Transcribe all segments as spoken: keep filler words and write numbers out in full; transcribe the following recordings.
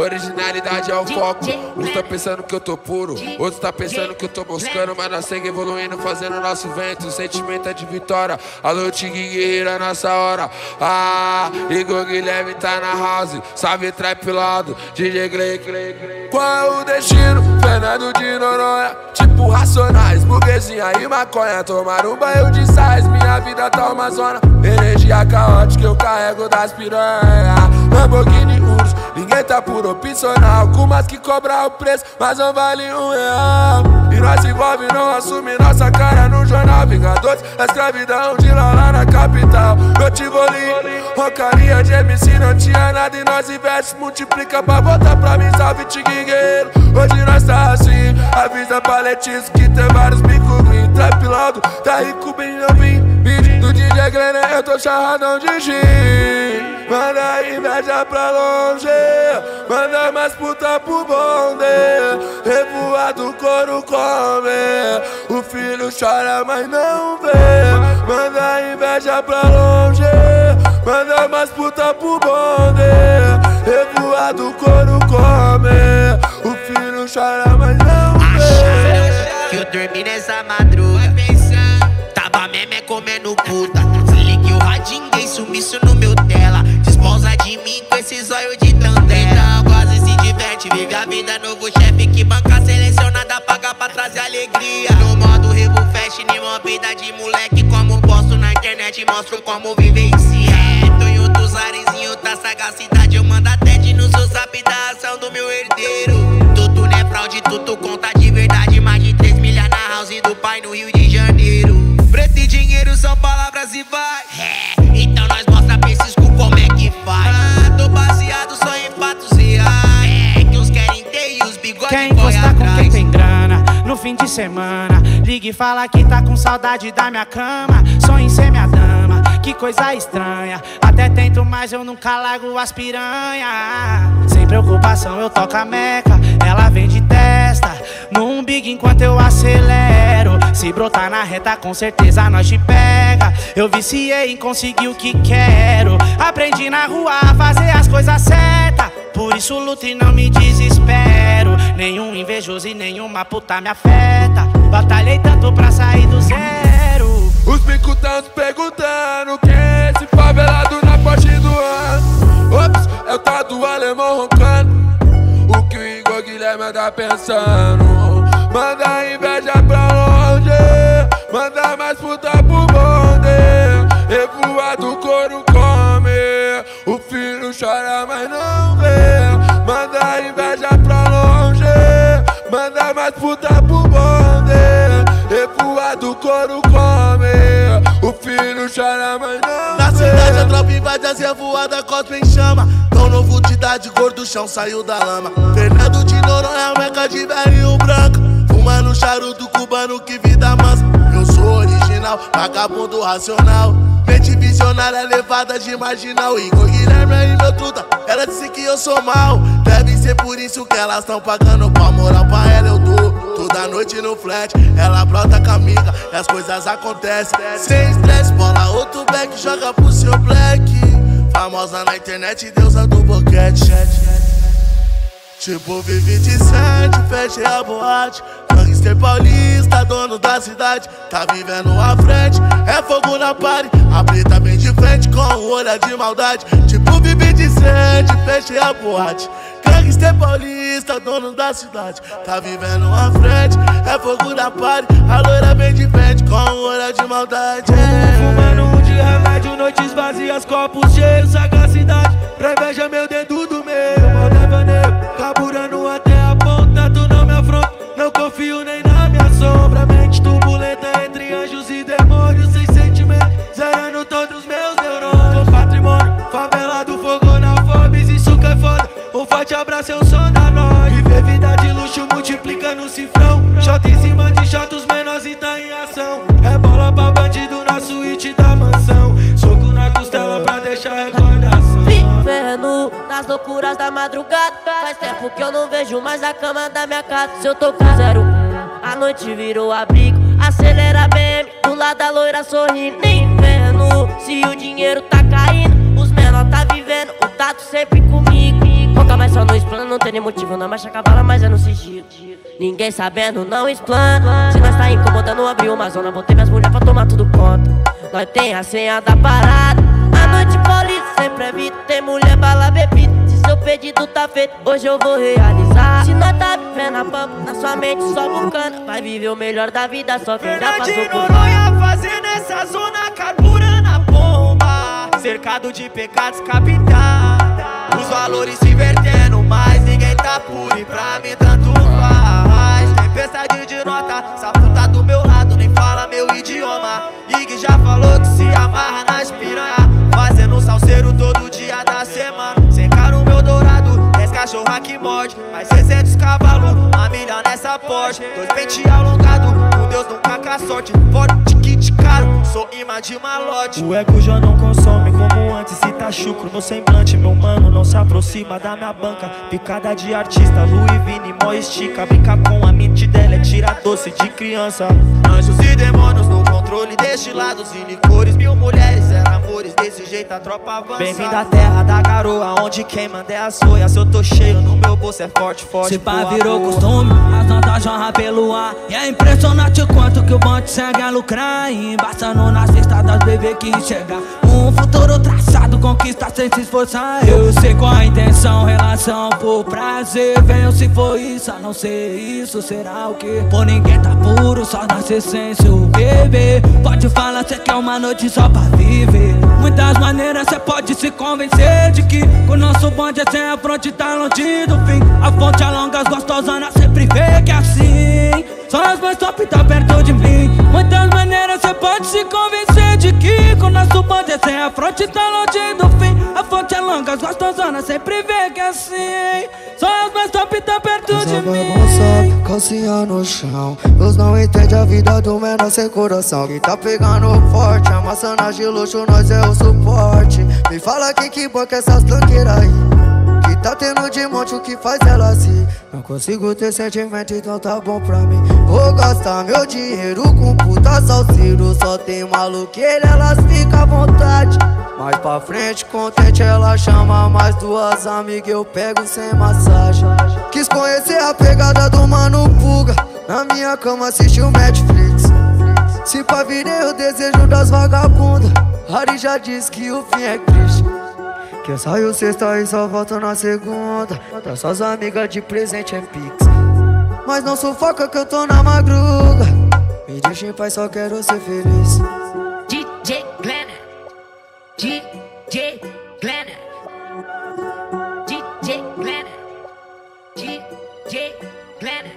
Originalidade é o foco. Uns tá pensando que eu tô puro, outros tá pensando que eu tô moscando, mas nós segue evoluindo, fazendo nosso vento. O sentimento é de vitória. Alô, Tigui Guerreira, nossa hora. Ah, Igor Guilherme tá na house. Salve Trap Lado, D J Clay, Clay, Clay. Qual é o destino? Fernando de Noronha. Tipo Racionais, burguesinha e maconha. Tomar um banho de sais, minha vida tá uma zona. Energia caótica eu carrego das piranha. Lamborghini Urus, ninguém tá por opcional. Com umas que cobra o preço, mas não vale um real. E nós envolve, não assume nossa cara no jornal. Vingadores, a escravidão de lá lá na capital. Eu te vou ali, rocaria de M C não tinha nada. E nós investe, multiplica pra voltar pra mim. Salve Tigui Guerreiro, hoje nós tá assim. Avisa pra Letícia que tem vários bicos green. Trap Laudo, tá rico bem novinho. Beat do D J Glenn, eu tô charradão de gin. Manda inveja pra longe, manda mais puta pro bonde. Revoado couro come, o filho chora mas não vê. Manda inveja pra longe, manda mais puta pro bonde. Revoado couro come, o filho chora mas não vê. Que eu dormi nessa madruga, tava meme comendo puta. Se ligue o radinho, dei sumiço no meu tela. Desposa de mim com esse zóio de tandela. Quase se diverte, vive a vida, novo chefe que banca selecionada, paga pra trazer alegria. No modo Revo Fest, nenhuma vida de moleque. Como posto na internet, mostro como vivencia. É, tô em outros arezinhos da sagacidade. Eu mando até de no seu zap da ação do meu herdeiro. Tudo não é fraude, tudo conta de verdade. Mais de três milhas na house do pai no Rio de Janeiro. Preto e dinheiro são palavras e vai. É, então nós mostra pra esses cu como é que faz. Ah, tô baseado só em fatos reais. É, que uns querem ter e os bigodes quer encostar com quem tem grana no fim de semana. Liga e fala que tá com saudade da minha cama. Sonho em ser minha dama, que coisa estranha. Até tento, mas eu nunca largo as piranha. Sem preocupação eu toco a meca, ela vem de testa no umbigo enquanto eu acelero. Se brotar na reta com certeza nós te pega. Eu viciei em conseguir o que quero. Aprendi na rua a fazer as coisas certas, por isso luto e não me desespero. Nenhum invejoso e nenhuma puta me afeta. Batalhei tanto pra sair do zero. Os bicos tão se perguntando quem é esse favelado na Porsche do ano. Ops, é o tal do alemão roncando. O que o Igor Guilherme tá pensando? Manda inveja pra longe, manda mais puta pro bonde. Revoado couro come, o filho chora mas não vê. Manda inveja pra longe, manda mais puta pro bonde. Revoado couro come, o filho chora mas não vê. Na cidade a tropa invade as revoadas, cospe em chama. Tão novo de idade, cor do chão saiu da lama. Fernando de Noronha, meca de velhinho branco. Fumando charuto cubano, que vida mansa. Eu sou original, vagabundo racional. Mente visionária, levada de marginal. Igor Guilherme é meu truta, ela disse que eu sou mal. Deve ser por isso que elas tão pagando pau. Moral pra ela eu dou, toda noite no flat. Ela brota com a amiga e as coisas acontecem. Sem estresse, bola outro black, joga pro seu black. Famosa na internet, deusa do boquete. Tipo vive de sete, fechei a boate. Gangster paulista, dono da cidade, tá vivendo à frente, é fogo na party. A preta vem de frente com um olhar de maldade. Tipo vive de sete, fechei a boate. Gangster paulista, dono da cidade, tá vivendo à frente, é fogo na party. A loira vem de frente com um olhar de maldade. Fumando um de remédio, noites vazias, copos cheios, sagacidade. Pra inveja meu dedo do meio, mal devaneio, carburando até a ponta, tu não me afronta. Não confio nem na minha sombra. Mente turbulenta entre anjos e demônios, sem sentimento, zerando todos meus neurônios. Com patrimônio, favela do fogo na Forbes, isso que é foda. Um forte abraço, eu sou da noite. Viver vida de luxo, multiplica no cifrão. Shot em cima de shot, os menores e tá em ação. É bola pra bandido na suíte da mansão. Soco na costela pra deixar recordação. Vivendo nas loucuras da madrugada. Faz tempo que eu não vejo mais a cama da minha casa. Se eu tô com zero um, a noite virou abrigo. Acelera a B M, do lado da loira sorrindo. Nem vendo se o dinheiro tá caindo. Os menor tá vivendo, o tato sempre comigo. fofoca, mas só não explana. Não tem nem motivo na marcha cavala, mas é no sigilo. Ninguém sabendo, não explana. Se nós tá incomodando, abriu uma zona. Botei minhas mulheres pra tomar tudo conta. Nós tem a senha da parada. A noite paulista sempre é vida. Tem mulher, bala, bebida. Se seu pedido tá feito, hoje eu vou realizar. Se nós tá vivendo a pampa, na sua mente só bucana. Vai viver o melhor da vida, só quem já passou por Noronha fazendo essa zona, carburando a bomba. Cercado de pecados capitais. Os valores se invertendo, mas ninguém tá puro. E pra mim tanto faz. Tempestade de nota, essa puta do meu lado nem fala meu idioma. Ig já falou que se amarra nas piranha, fazendo salseiro todo dia da semana. Sem cara o meu dourado, dez cachorra que morde, mais seiscentos cavalos, a milha nessa Porsche. Dois pente alongado, com Deus nunca com a sorte. Forte, kit caro, sou imã de malote. O ego já não consome como antes, se tá chucro no semblante. Meu mano não se aproxima da minha banca. Picada de artista, Louis Vini, mó estica. Brinca com a mente dela, é tira doce de criança. Anjos e demônios no controle, destilados e licores. Mil mulheres, eram amores, desse jeito a tropa avança. Bem-vindo à terra da garoa, onde quem manda é a soia. Se eu tô cheio, no meu bolso é forte, forte. Se pá virou costume, as notas jorram pelo ar. E é impressionante o quanto que o bonde segue a lucrar. E embaçando nas vistas das bebês que enxergar um futuro traçado, conquista sem se esforçar. Eu sei qual a intenção, relação por prazer. Venho se for isso, a não ser isso, será o quê? Por ninguém tá puro, só nasce essência o bebê. Pode falar, cê quer uma noite só pra viver. Muitas maneiras cê pode se convencer de que com o nosso bonde é sem a fronte, tá longe do fim. A fonte alonga, as gostosanas sempre vê que é assim. Só as mais top tá perto de mim. Muitas maneiras cê pode se convencer de que com o nosso bonde é sem a fronte, tá longe do fim. A fonte alonga, as gostosanas sempre vê que é assim. Só as mais top tá perto de mim. Bagunça, calcinha no chão. Deus não entende a vida do menor sem coração. Quem tá pegando forte, amassando de luxo, nós é o suporte. Me fala quem que banca essas tranqueiras aí, que tá tendo de monte o que faz ela assim. Não consigo ter sentimento, então tá bom pra mim. Vou gastar meu dinheiro com puta salseiro. Só tem maluqueira, elas ficam à vontade. Mais pra frente, contente, ela chama mais duas amigas, eu pego sem massagem. Quis conhecer a pegada do Mano Puga, na minha cama assistiu Netflix. Se pá virei o desejo das vagabundas, Harry já disse que o fim é triste. Que eu saio sexta e só volto na segunda. Pra suas amigas de presente é pix. Mas não sufoca que eu tô na madruga. Me deixa em paz, só quero ser feliz. D J Glenner, D J Glenner, D J Glenner, D J Glenner.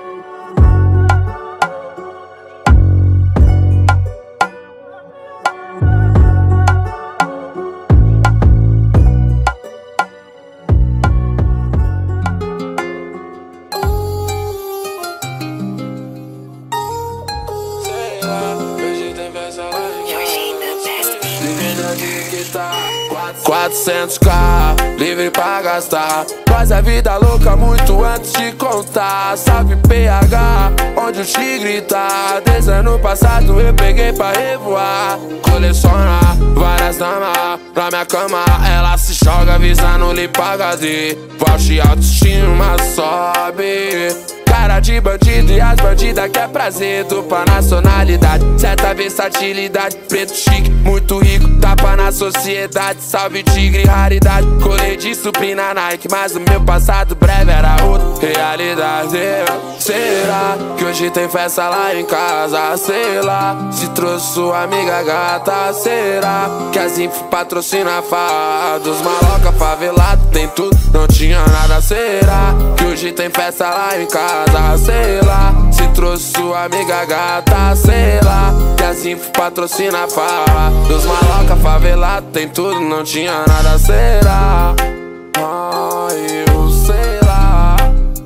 quatrocentos k, livre pra gastar. Faz a vida louca muito antes de contar. Salve P H, onde o tigre tá. Desde ano passado eu peguei pra revoar. Colecionar várias damas na minha cama. Ela se joga visando limpa H D. Forte autoestima sobe. Cara de bandido e as bandidas quer prazer. Dupla nacionalidade, certa versatilidade. Preto chique, muito rico, tapa na sociedade. Salve tigre, raridade. Colei de suprina Nike, mas o meu passado breve era outra realidade. Será que hoje tem festa lá em casa? Sei lá, se trouxe sua amiga gata. Será que as info patrocina a farra dos maloca favelado? Tem tudo, não tinha nada. Será que hoje tem festa lá em casa? Sei lá, se trouxe sua amiga gata. Sei lá, que as info patrocina a farra dos maloca favelado. Tem tudo, não tinha nada. Será? Ah, eu sei lá.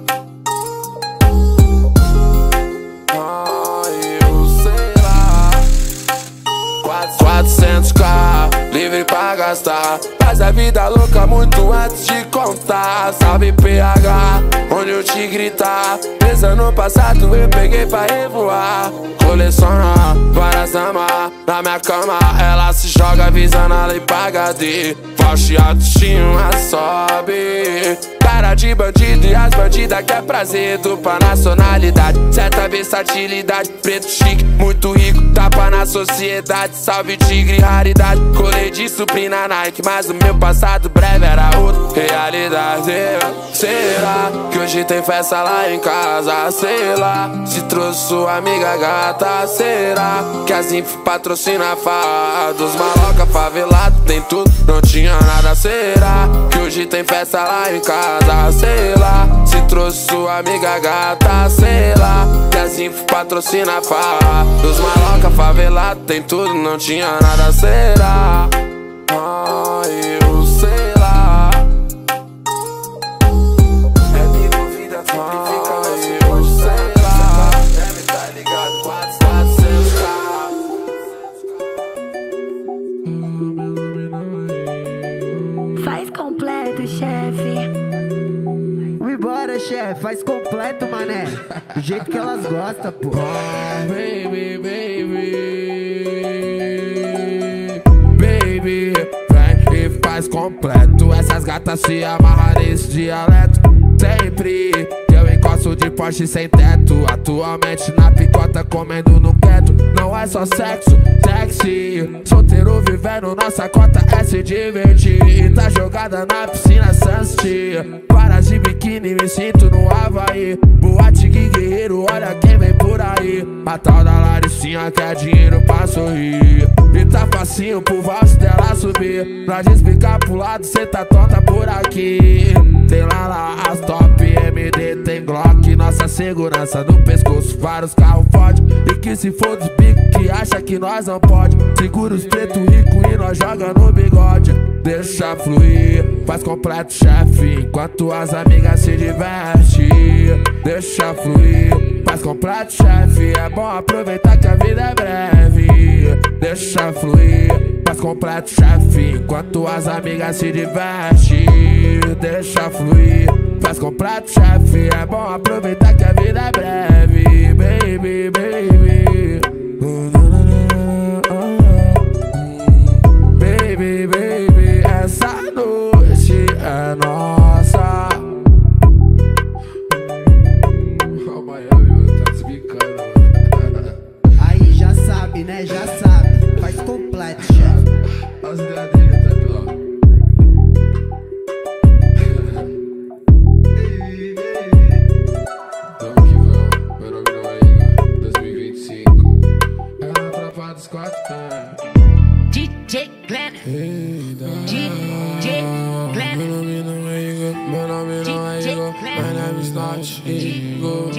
Ah, eu sei lá. quatrocentos k, livre pra gastar. Faz a vida louca muito antes de contar. Salve P H, onde o tigre tá. Desde ano passado eu peguei pra revoar. Coleciona várias damas na minha cama. Ela se joga visando a limpa H D. Forte autoestima sobe. cara de bandido e as bandidas quer prazer. Dupla nacionalidade, certa versatilidade. Preto chique, muito rico, tapa na sociedade. Salve tigre, raridade. Colei de suprir na Nike, mas o meu passado breve era outra realidade. Será que hoje tem festa lá em casa? Sei lá, se trouxe sua amiga gata. Será que as info patrocina a farra dos maloca favelado? Tem tudo, não tinha nada. Será que hoje tem festa lá em casa? Sei lá, se trouxe sua amiga gata. Sei lá, que as info patrocina a farra dos maloca favelado. Tem tudo, não tinha nada. Será? Ah, eu sei lá. É minha vida, ah, eu sei lá. Deve tá ligado, quatro, quatrocentos k. Faz completo, chefe. Vambora, chefe, faz completo, mané. Do jeito que elas gostam, pô. Oh, baby, baby. Baby, vem e faz completo. Essas gatas se amarram nesse dialeto. Sempre que eu encosto de Porsche sem teto. Atualmente na picota comendo no quieto. Não é só sexo, sexy. Solteiro vivendo nossa cota é se divertir. E tá jogada na piscina Sunset. Para de biquíni, me sinto no Havaí. Boate que guerreiro, olha quem vem por aí. A tal da Laricinha quer dinheiro pra sorrir. E tá facinho pro valse dela subir. Pra explicar pro lado, cê tá tonta por aqui. Tem lá lá as top M D, tem Glock. Nossa segurança no pescoço, vários carros fode. E que se for dos bicos que acha que nós não pode. Segura os preto rico e nós joga no bigode. Deixa fluir, faz completo, chefe, enquanto as amigas se divertem. Deixa fluir, faz completo, chefe. É bom aproveitar que a vida é breve. Deixa fluir, faz completo, chefe, enquanto as amigas se divertem. Deixa fluir, faz completo, chefe. É bom aproveitar que a vida é breve. Baby, baby. Baby, baby, essa noite é nossa. Oh, Miami, tá desbicando. Aí já sabe, né? Já sabe. Faz completo, chefe. As ideias dele tá aqui, ó. Tamo que vamos, meu nome não é Igor. dois mil e vinte e cinco. É na tropa dos quatro pés. D J Glenn, D J Glenn, meu nome não é Igor, meu nome não é Igor, my name is not Igor.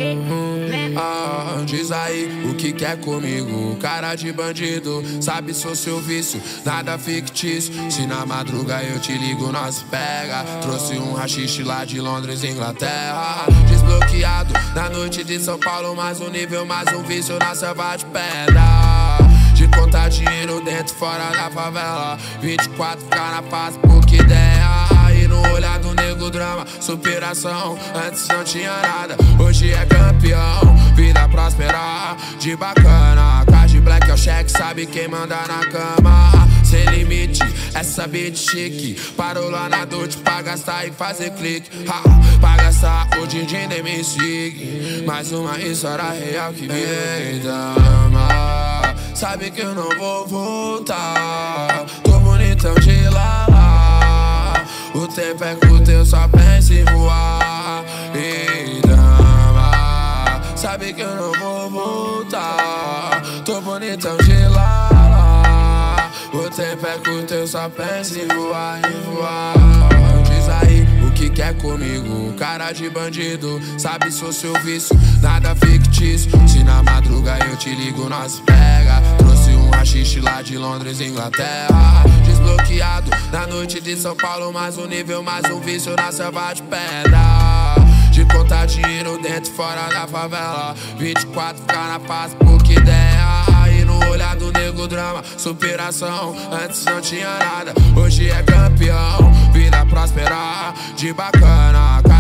Ah, diz aí o que quer comigo, cara de bandido, sabe sou seu vício, nada fictício. Se na madruga eu te ligo, nós pega. Trouxe um rachixe lá de Londres, Inglaterra. Desbloqueado na noite de São Paulo, mais um nível, mais um vício na selva de pedra. De contar dinheiro dentro, fora da favela. vinte e quatro ficar na paz, porque ideia. E no olhar do nego drama, superação. Antes não tinha nada, hoje é campeão. Vida próspera, de bacana. Card black é o cheque, sabe quem manda na cama. Sem limite, essa beat chique. Parou lá na Dolce pra gastar e fazer clique. Ha, pra gastar, o din-din nem me sigue. Mais uma história real que vem dama. Sabe que eu não vou voltar. Tô bonitão de lá lá. O tempo é curto, eu só penso em voar. E dama, sabe que eu não vou voltar. Tô bonitão de lá lá. O tempo é curto, eu só penso em voar, em voar. Diz aí o que quer comigo, cara de bandido, sabe sou seu vício, nada fictício. Se na madruga eu te ligo, nós pega. Trouxe um rachixe lá de Londres, Inglaterra. Desbloqueado na noite de São Paulo, mais um nível, mais um vício na selva de pedra. De contar dinheiro dentro, fora da favela. vinte e quatro ficar na paz, porque ideia. E no olhar do nego drama, superação. Antes não tinha nada, hoje é campeão. Vida próspera, de bacana. Card black é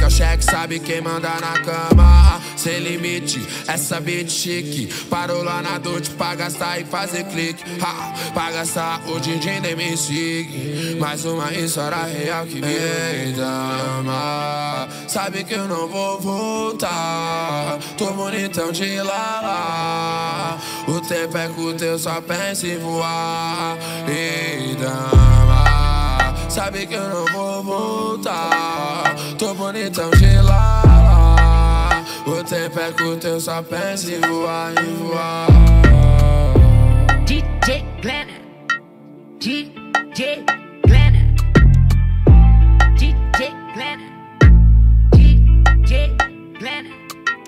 é o cheque, sabe quem manda na cama. Sem limite, essa beat chique. Parou lá na Dolce pra gastar e fazer clique. Ha, pra gastar o D J nem me sigue. Mais uma história real que me dama. Sabe que eu não vou voltar. Tô bonitão de lá. O tempo é curto, eu só penso em voar. E dama, sabe que eu não vou voltar. Tô bonitão de lá. O tempo é curto, eu só penso em voar, em voar. D J Glenner, D J Glenner, D J Glenner, D J Glenner.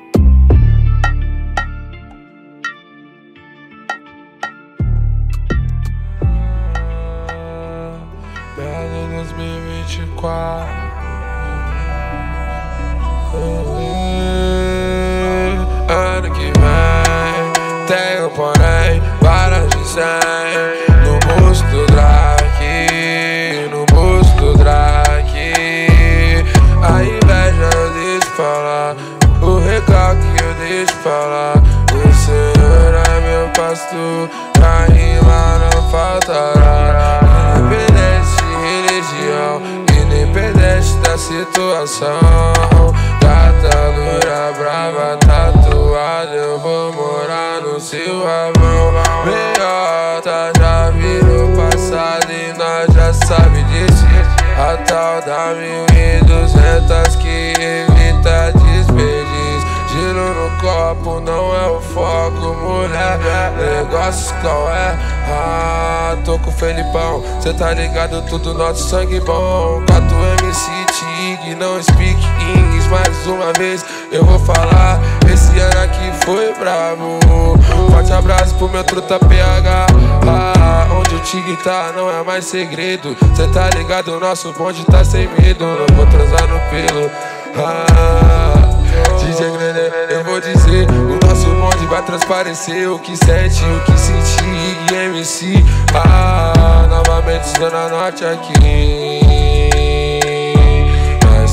Belo dois mil e vinte e quatro. Ano que vem tenho, porém, varas de cem no busto do Drake, no busto do Drake. A inveja eu deixo falar, o recalque eu deixo falar. O Senhor é meu pastor, pra rimar não faltará. Independente de religião, independente da situação. Gata, loura, brava, tatuada, eu vou morar no seu avão. Meiota já virou passado e nós já sabe disso. A tal da mil e duzentos que evita desperdício. Giro no copo não é o foco, mulher. Negócios qual é? Ah, tô com o Felipão, cê tá ligado, tudo nosso sangue bom. quatro M C Tig, não speak English. Mais uma vez eu vou falar, esse ano aqui foi bravo. Forte abraço pro meu truta P H. Ah, onde o Tig tá não é mais segredo. Cê tá ligado, o nosso bonde tá sem medo. Não vou transar no pelo. Ah, D J Glenner, eu vou dizer, o nosso bonde vai transparecer o que sente, o que senti, M C. Ah, novamente Zona Norte aqui. Mas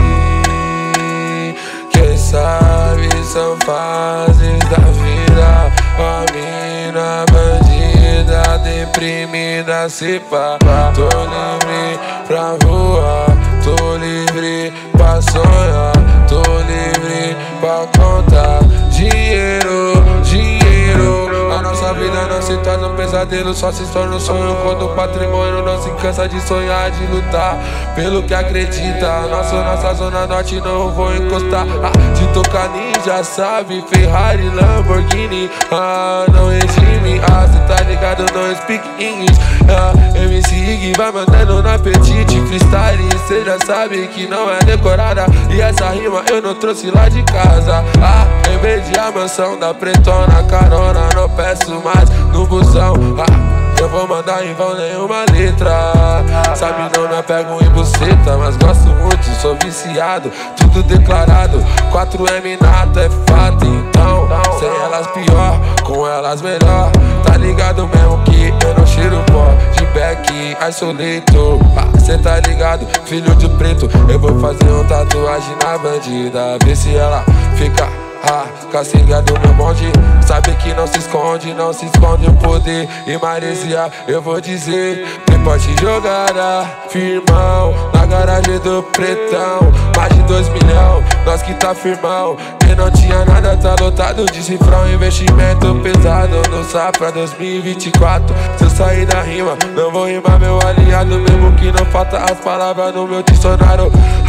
que, quem sabe são fases da vida. A mina bandida, deprimida, se pá. Tô livre pra voar, tô livre pra sonhar, tô livre pra contar dinheiro, dinheiro. A nossa vida não se torna um pesadelo, só se torna um sonho quando o patrimônio não se cansa de sonhar, de lutar pelo que acredita. Nossa, nossa Zona Norte não vou encostar. Ah, de tocar ninja, sabe, Ferrari, Lamborghini. Ah, não regime, ah, cê tá ligado, não speak English. Ah, M C Ig vai mandando no apetite, freestyle, cê já sabe que não é decorada. E essa rima eu não trouxe lá de casa. Ah, em vez de a mansão da pretona, carona, não peço mais no busão. Ah, eu vou mandar em vão nenhuma letra. Sabe, não me apego em buceta, mas gosto muito, sou viciado, tudo declarado. quatro M nata é fato, então sem elas pior, com elas melhor. Tá ligado mesmo que eu não cheiro pó de back, isolito. Ah, cê tá ligado, filho de preto, eu vou fazer uma tatuagem na bandida, ver se ela fica. Ah, caciga do meu bonde, sabe que não se esconde, não se esconde o poder e maresia. Eu vou dizer, prepote jogada, firmão, na garagem do pretão. Mais de dois milhão, nós que tá firmão. Quem não tinha nada tá lotado de cifrão. Investimento pesado no Safra dois mil e vinte e quatro. Se eu sair da rima, não vou rimar meu aliado, mesmo que não falta as palavras no meu dicionário.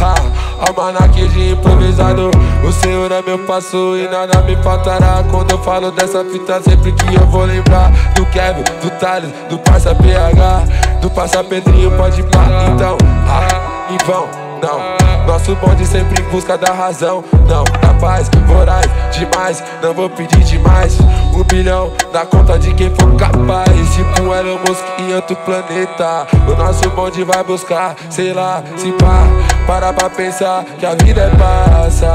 Ah, almanaque de improvisado, o Senhor é meu passo e nada me faltará. Quando eu falo dessa fita, sempre que eu vou lembrar do Kevin, do Thales, do parça P H, do parça Pedrinho, pode pá. Então, ah, em vão, não. Nosso bonde sempre em busca da razão, não, da paz, voraz, demais, não vou pedir demais. Um bilhão na conta de quem for capaz, tipo Elon Musk em outro planeta. O nosso bonde vai buscar, sei lá, se pá. Para pra pensar que a vida é passar.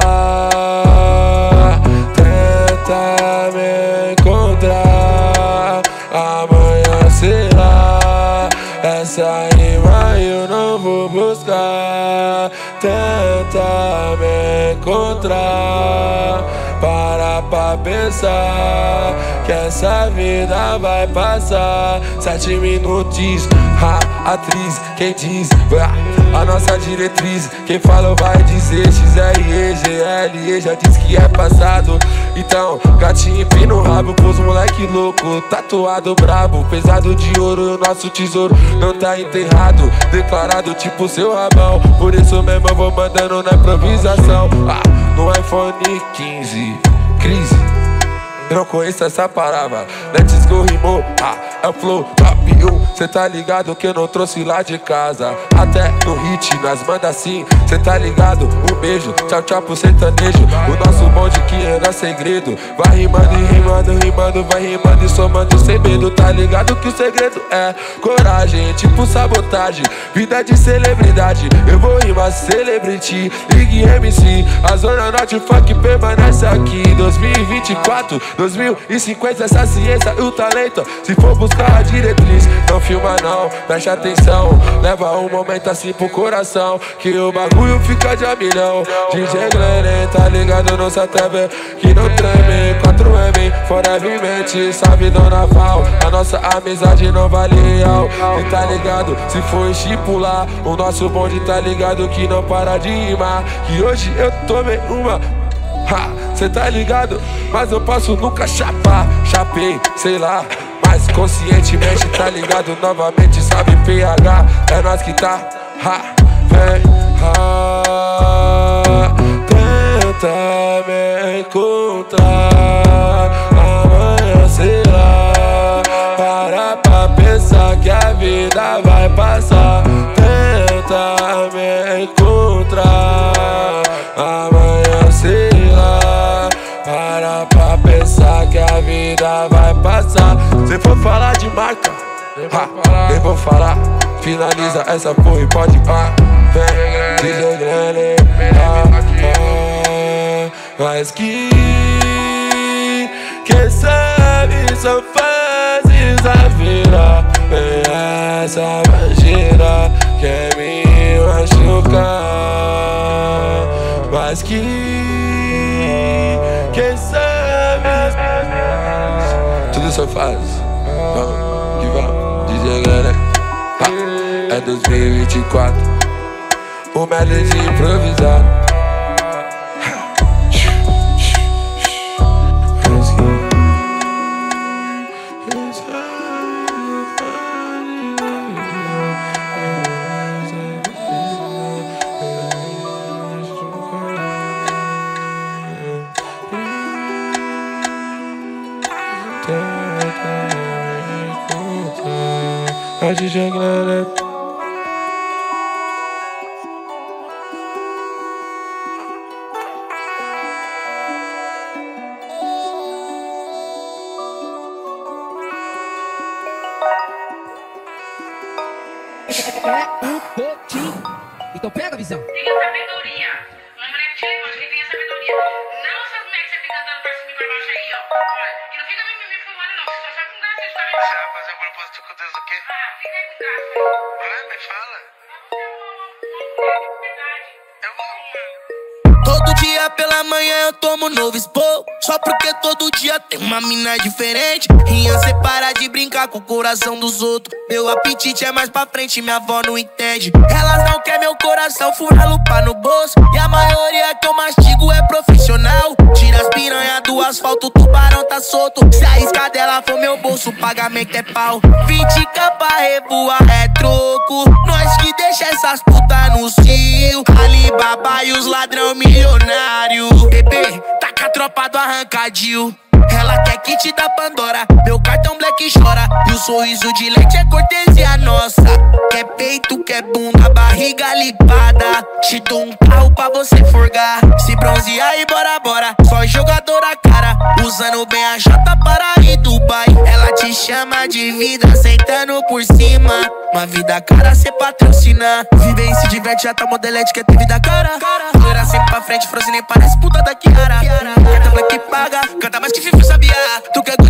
Tenta me encontrar, amanhã sei lá. É essa rima eu não vou buscar. Tenta me encontrar, para pra pensar que essa vida vai passar. Sete minutos, ha, atriz, quem diz? A nossa diretriz, quem falou vai dizer. X R E, G L E, já diz que é passado. Então, gatinho empina o rabo pros moleque louco, tatuado brabo, pesado de ouro. E o nosso tesouro não tá enterrado, declarado tipo seu rabão. Por isso mesmo eu vou mandando na improvisação. Ah, no iPhone quinze, crise. Eu não conheço essa palavra, Let's go rimou, ah, é o flow top um. Cê tá ligado que eu não trouxe lá de casa. Até no hit nós manda assim, cê tá ligado? Um beijo, tchau tchau pro sertanejo. O nosso bonde que era segredo. Vai rimando e rimando, rimando, vai rimando e somando sem medo. Tá ligado que o segredo é coragem, tipo sabotagem. Vida de celebridade, eu vou rimar celebrity. Ligue M C, a Zona Norte Funk permanece aqui. Dois mil e vinte e quatro, dois mil e cinquenta, essa ciência e o talento. Se for buscar a diretriz, não filma não, preste atenção. Leva um momento assim pro coração, que o bagulho fica de a milhão. D J Glenn, tá ligado no T V, que não treme. quatro M, forevermente, sabe Dona Val. A nossa amizade não vale real. Cê tá ligado, se for estipular, o nosso bonde tá ligado que não para de rimar. Que hoje eu tomei uma, ha, cê tá ligado, mas eu posso nunca chapar. Chapei, sei lá, mas conscientemente tá ligado novamente, sabe P H, é nós que tá, ha, vem, ha. Tenta me encontrar, amanhã sei lá, para pra pensar que a vida vai passar. Tenta me encontrar, amanhã sei lá, para pra pensar que a vida vai passar. Se for falar de marca, ha, nem vou falar. Finaliza essa porra e pode pá. Vem, D J Glenn, ah, ah, mas que quem sabe são fases a vida. Vem essa imagina, quer me machucar, mas que quem sabe tudo só faz. Vamos que vamos, D J Glenn, ah, é dois mil e vinte e quatro, o melody improvisado. A D J Glenn. É um potinho. Então pega a visão. Tem a sabedoria. Uma mulher que chega, mas que tem a sabedoria. Não essas mulheres que você fica andando pra cima e pra baixo aí, ó. Olha, e não fica me, me filmando, não. Você só sai com graça, você tá vendo? Você vai fazer um propósito com Deus o quê? Ah, fica aí com graça. Vai, me fala. Eu vou arrumar. Todo dia pela manhã eu tomo novo expor, só porque todo dia tem uma mina diferente. Rian, cê para de brincar com o coração dos outros. Meu apetite é mais pra frente, minha avó não entende. Elas não querem meu coração, fura lupa no bolso. E a maioria que eu mastigo é profissional. Tira as piranha do asfalto, o tubarão tá solto. Se a isca dela for meu bolso, o pagamento é pau. vinte k pra revoar é troco. Nós que deixa essas putas no cio. Alibaba e os ladrão milionário. Bebê, tá com a tropa do arrancadinho. Ela quer kit da Pandora, meu cartão black chora. E o sorriso de leite é cortesia nossa. Quer peito, quer bunda, barriga lipada. Te dou um carro pra você forgar. Se bronzear e bora, bora. Só jogadora cara, usando bem a jota para ir Dubai. Ela te chama de vida, sentando por cima. Uma vida cara, cê patrocina. Vive e se diverte, já tá modelete, quer ter vida cara. Loira sempre pra frente, Frozen nem parece puta da Kiara. Cartão black paga, canta mais que Fifi sabia. Tu quer Gucci ou balança?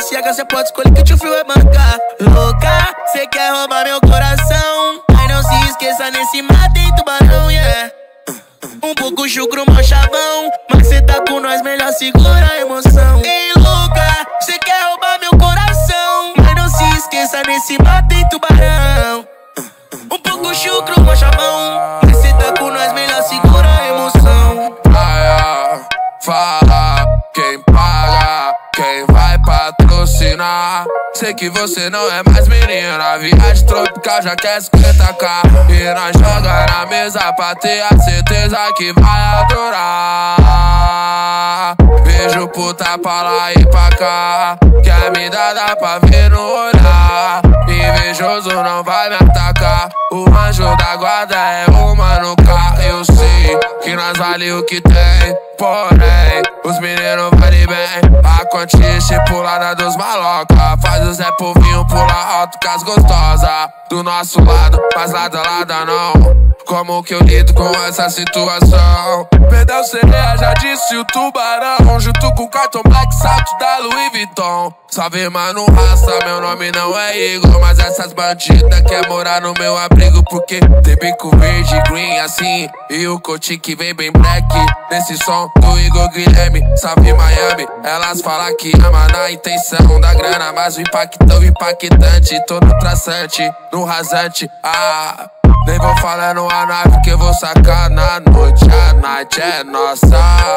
cega, cê pode escolher que o tio Fio é bancar. Louca, cê quer roubar meu coração, mas não se esqueça, nesse mar tem tubarão, yeah. Um pouco chucro, mal chavão, mas cê tá com nós, melhor segura a emoção. Ei, louca, cê quer roubar meu coração, mas não se esqueça, nesse mar tem tubarão. Um pouco chucro, mal chavão, mas cê tá com nós, melhor segura a emoção. Praia, fala, quem paga, quem vai patrocinar. Sei que você não é mais menina, viagem tropical já quer cinquenta k. E nós joga na mesa pra ter a certeza que vai adorar. Beijo puta pra lá e pra cá, quer me dar, dá pra ver no olhar. Invejoso não vai me atacar, o anjo da guarda é uma no carro. Eu sei que nós vale o que tem, porém os meninos valem bem. A quantia estipulada dos maloca, faz o Zé Povinho pular alto com as gostosas do nosso lado, mas lado a lado não. Como que eu lido com essa situação? Perdeu sereia, já disse o tubarão, junto com o cartão Black Salto da Louis Vuitton. Salve mano, raça, meu nome não é Igor, mas essas bandidas quer morar no meu abrigo, porque tem bico verde, green assim, e o coach que vem bem black nesse som do Igor Guilherme. Salve Miami, elas falam que ama na intenção da grana, mas o impacto é impactante, todo traçante, no rasante. Ah, nem vou falar numa nave que eu vou sacar na noite, a night é nossa.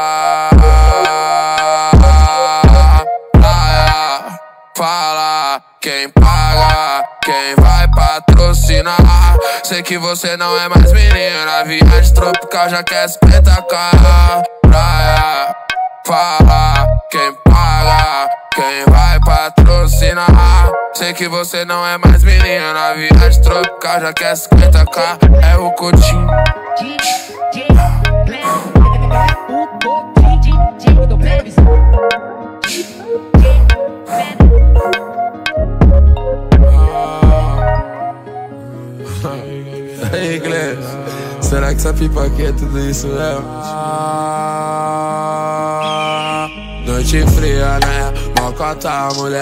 Praia, fala, quem paga, quem vai patrocinar. Sei que você não é mais menina, viagem tropical já quer cinquenta k. Praia, fala, quem paga, quem vai patrocinar. Sei que você não é mais menina, viagem tropical já quer cinquenta k. É o Coutinho. Aí, Glenn, será que essa pipa aqui é tudo isso mesmo? Noite fria, né? Mocota a mulher.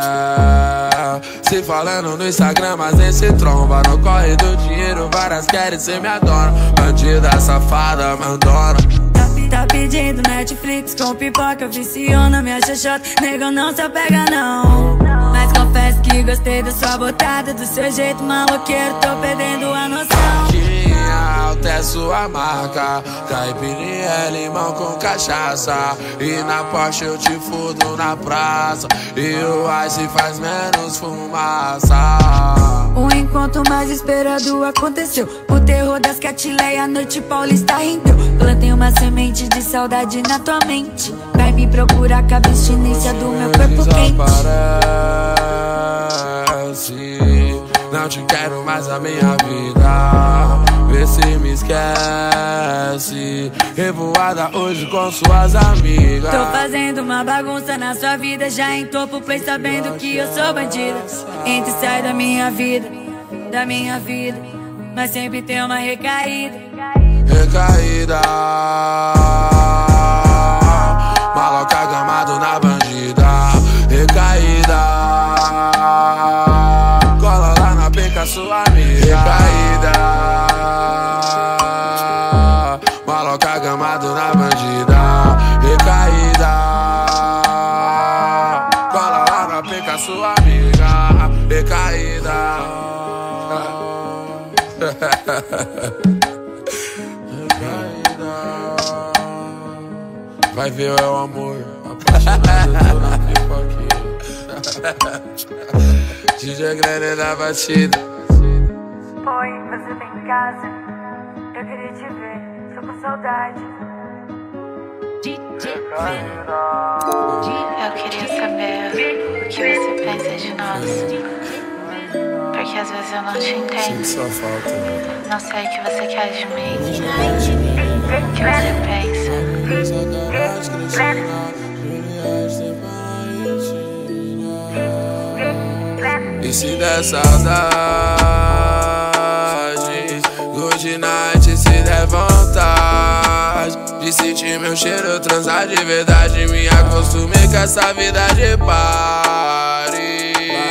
Se falando no Instagram, mas nem se tromba. No corre do dinheiro, várias querem ser minha dona. Bandida, safada, mandona. Tá pedindo Netflix com pipoca, viciou na minha xoxota. Nego, não se apega não, mas confesso que gostei da sua botada, do seu jeito maloqueiro, tô perdendo a noção. Tinha alta é sua marca, caipirinha é limão com cachaça. E na Porsche eu te fudo na praça, e o ice faz menos fumaça. O encontro mais esperado aconteceu, o terror das catleia, a noite paulista rendeu. Plantei uma semente de saudade na tua mente, vai me procurar com a abstinência do meu corpo quente. Desaparece, não te quero mais na minha vida, vê se me esquece. Revoada hoje com suas amigas. Tô fazendo uma bagunça na sua vida, já entrou pro play sabendo que eu sou bandida. Entra e sai da minha vida, da minha vida, mas sempre tem uma recaída. Recaída, maloca gamado na bandida. Recaída, cola lá na penca sua amiga. Recaída, maloca gamado na bandida. Recaída, cola lá na penca sua amiga. Recaída. Vai ver é o amor, apaixonado, tô na pipoquinha. D J Glenn da batida. Oi, você tá em casa? Eu queria te ver, tô com saudade. Eu queria saber o que você pensa de nós, porque às vezes eu não te entendo. Sinto sua falta. Não sei o que você quer de mim, o que você pensa. E se der saudade, good night se der vontade de sentir meu cheiro, transar de verdade. Me acostumei com essa vida de Paris,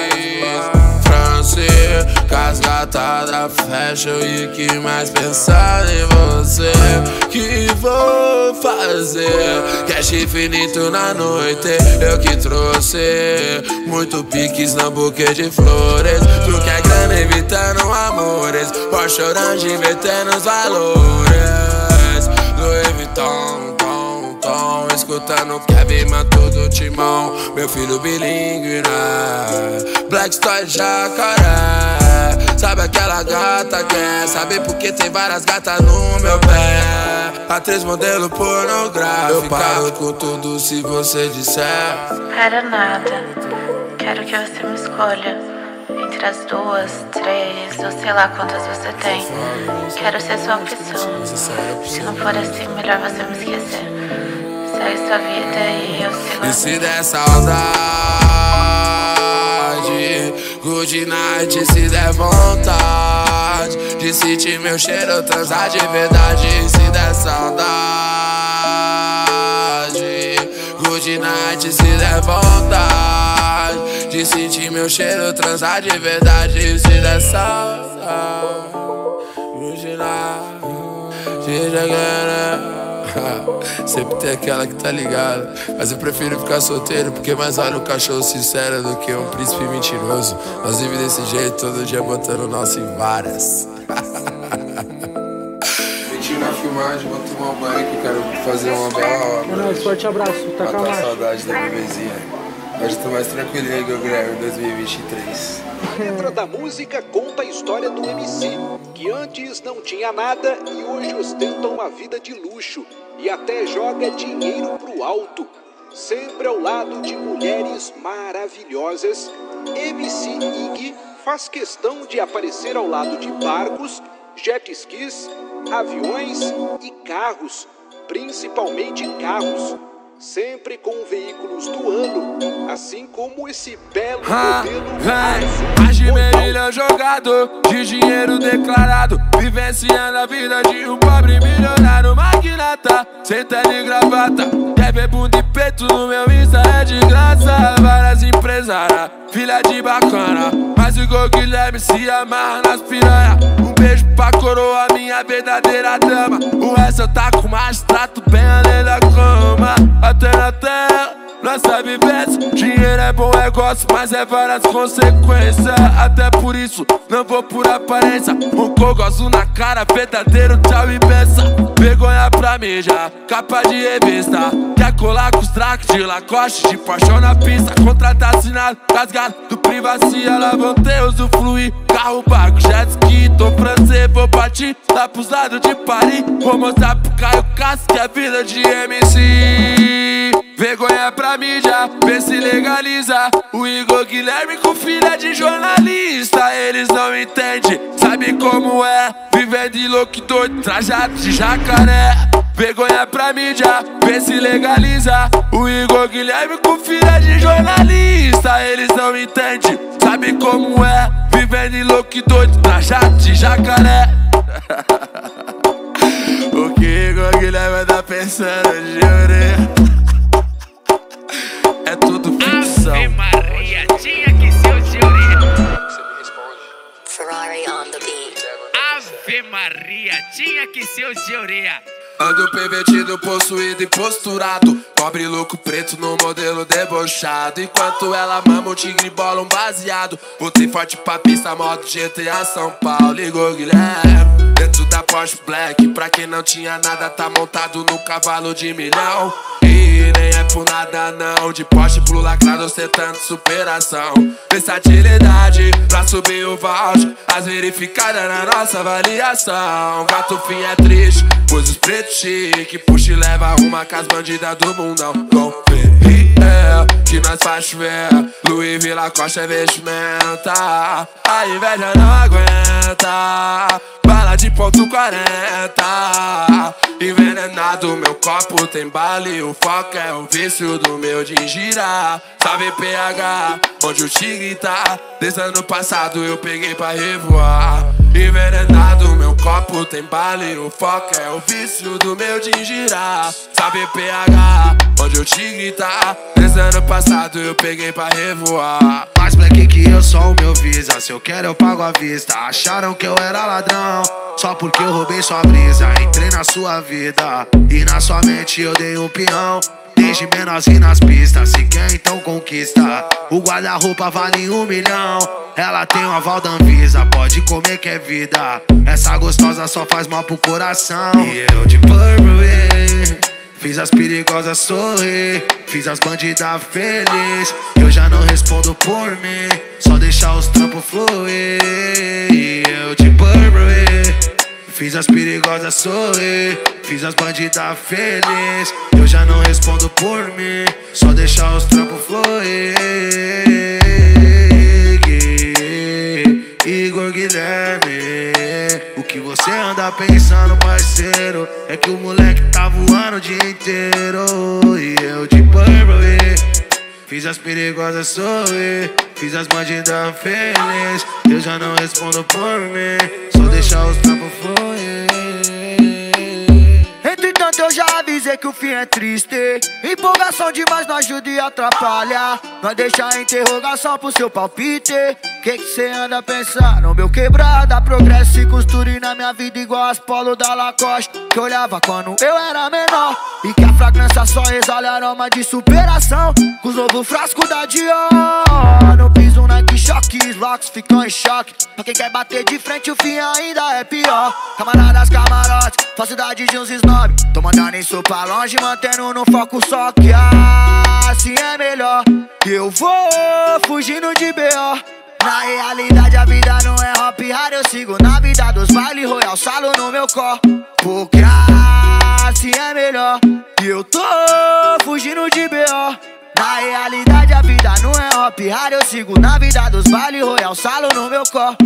francês, casgatada, fashion. E que mais pensar em você? Que vou fazer? Cash infinito na noite, eu que trouxe. Muito piques no buquê de flores. Tu quer grana evitando amores, Porsche Orange invertendo os valores. Louis Vuitton, tom, tom, escutando Kevin Matou do Timão. Meu filho bilingue, né? Black Story Jacaré. Sabe aquela gata que é? Sabe porque tem várias gatas no meu pé? Atriz modelo pornográfica. Eu paro com tudo se você disser. Quero nada. Quero que você me escolha entre as duas, três ou sei lá quantas você tem. Quero ser sua opção. Se não for assim, melhor você me esquecer. Segue sua vida e eu sigo. E se der saudade, good night. Se der vontade de sentir meu cheiro, transar de verdade. E se der saudade, good night. Se der vontade de sentir meu cheiro, transar de verdade. Se der saudade, good night. Sempre tem aquela que tá ligada. Mas eu prefiro ficar solteiro, porque mais vale um cachorro sincero do que um príncipe mentiroso. Nós vivemos desse jeito, todo dia botando o nosso em várias. Meti na filmagem, vou tomar um banho que eu quero fazer uma bela hora. É nóis, forte abraço, tá matar calma. a saudade da bebezinha. Hoje tô mais tranquilinho que o Guilherme em dois mil e vinte e três. A letra da música conta a história do M C, que antes não tinha nada e hoje ostenta uma vida de luxo e até joga dinheiro pro alto. Sempre ao lado de mulheres maravilhosas, M C Iggy faz questão de aparecer ao lado de barcos, jet skis, aviões e carros, principalmente carros. Sempre com veículos do ano, assim como esse belo modelo azul. Mais de meio milhão jogado, de dinheiro declarado, vivenciando a vida de um pobre milionário. Magnata, sem tele e gravata, quer ver bunda e peito no meu Insta é de graça. Várias empresárias, filha de bacana, mas igual Guilherme se amarra nas piranha. Um beijo pra coroa, minha verdadeira dama. O resto eu tá com mais trato bem além da cama. Até na terra, nossa vivência. Dinheiro é bom, é gosto, mas é várias consequências. Até por isso, não vou por aparência. Um cogozo na cara, verdadeiro tchau e pensa. Vergonha pra mídia, capa de revista. Quer colar com os tracks de Lacoste, de paixão na pista. Contrato assinado, rasgado do privacia. Lá vão ter usufruir, carro, barco, jet ski. Tô francês, vou partir lá pros lados de Paris. Vou mostrar pro Caio Castro que é vida de M C. Vergonha pra mídia, vê se legaliza. O Igor Guilherme com filha de jornalista. Eles não entendem, sabe como é viver de louco doido, trajado de jacaré. Vergonha pra mídia, vê se legaliza. O Igor Guilherme com filha de jornalista. Eles não entendem, sabe como é viver de louco doido, trajado de jacaré. O que Igor Guilherme tá pensando de orelha? É tudo ficção. Ave Maria, tinha que ser o de orelha. Ferrari on the beat. Ave Maria, tinha que ser o de orelha. Ando pervertido, possuído e posturado. Pobre louco preto no modelo debochado. Enquanto ela mama o tigre bola um baseado. Botei forte pra pista, modo G T A São Paulo. Ligou Guilherme dentro da Porsche Black. Pra quem não tinha nada, tá montado no cavalo de milhão. E nem é por nada não, de Porsche pro lacrado ostentando superação. Versatilidade pra subir o voucher, as verificadas na nossa avaliação. Gato fim é triste, pois os pretos chique puxa e leva uma com as bandidas do mundão. Com P-I-L, que nós faz chover, Louis V, Lacoste é vestimenta. A inveja não aguenta, bala de ponto quarenta. Envenenado, meu copo tem bala e o foco é o vício do meu de girar. Sabe P H, onde o tigre tá? Desde ano passado eu peguei pra revoar. Envenenado, meu copo tem bala e o foco é o vício do meu de girar. Sabe P H, onde eu te gritar. Desde ano passado eu peguei pra revoar. Mas black que eu sou o meu visa, se eu quero eu pago à vista. Acharam que eu era ladrão, só porque eu roubei sua brisa. Entrei na sua vida e na sua mente eu dei um peão. Desde menorzinho nas pistas, se quer então conquista. O guarda-roupa vale um milhão. Ela tem um aval da Anvisa, pode comer que é vida. Essa gostosa só faz mal pro coração. E eu de Burberry fiz as perigosas sorrir, fiz as bandidas felizes. Eu já não respondo por mim, só deixar os trampos fluir. E eu de Burberry fiz as perigosas sorrir, fiz as bandidas felizes. Eu já não respondo por mim, só deixar os trampos fluir. Igor Guilherme, o que você anda pensando, parceiro? É que o moleque tá voando o dia inteiro. E eu de Burberry fiz as perigosas sorrir, fiz as bandidas felizes. Eu já não respondo por mim, só deixar os trampos fluir. Entretanto eu já avisei que o fim é triste. Empolgação demais não ajuda e atrapalha. Nós deixa a interrogação pro seu palpite. Que que cê anda pensando? Meu quebrada, progresso e costure na minha vida igual as polo da Lacoste. Que olhava quando eu era menor e que a fragrância só exala aroma de superação. Com os novos frascos da Dior, no piso Nike Shock, os locks ficam em choque. Pra quem quer bater de frente o fim ainda é pior. Camaradas, camarotes, falsidade de uns snob. Tô mandando isso pra longe, mantendo no foco só que assim é melhor. Eu vou fugindo de B O. Na realidade a vida não é hop hard, eu sigo na vida dos baile royal, salo no meu corpo. Porque assim é melhor. E eu tô fugindo de B O. Na realidade a vida não é hop hard, eu sigo na vida dos baile royal, salo no meu corpo.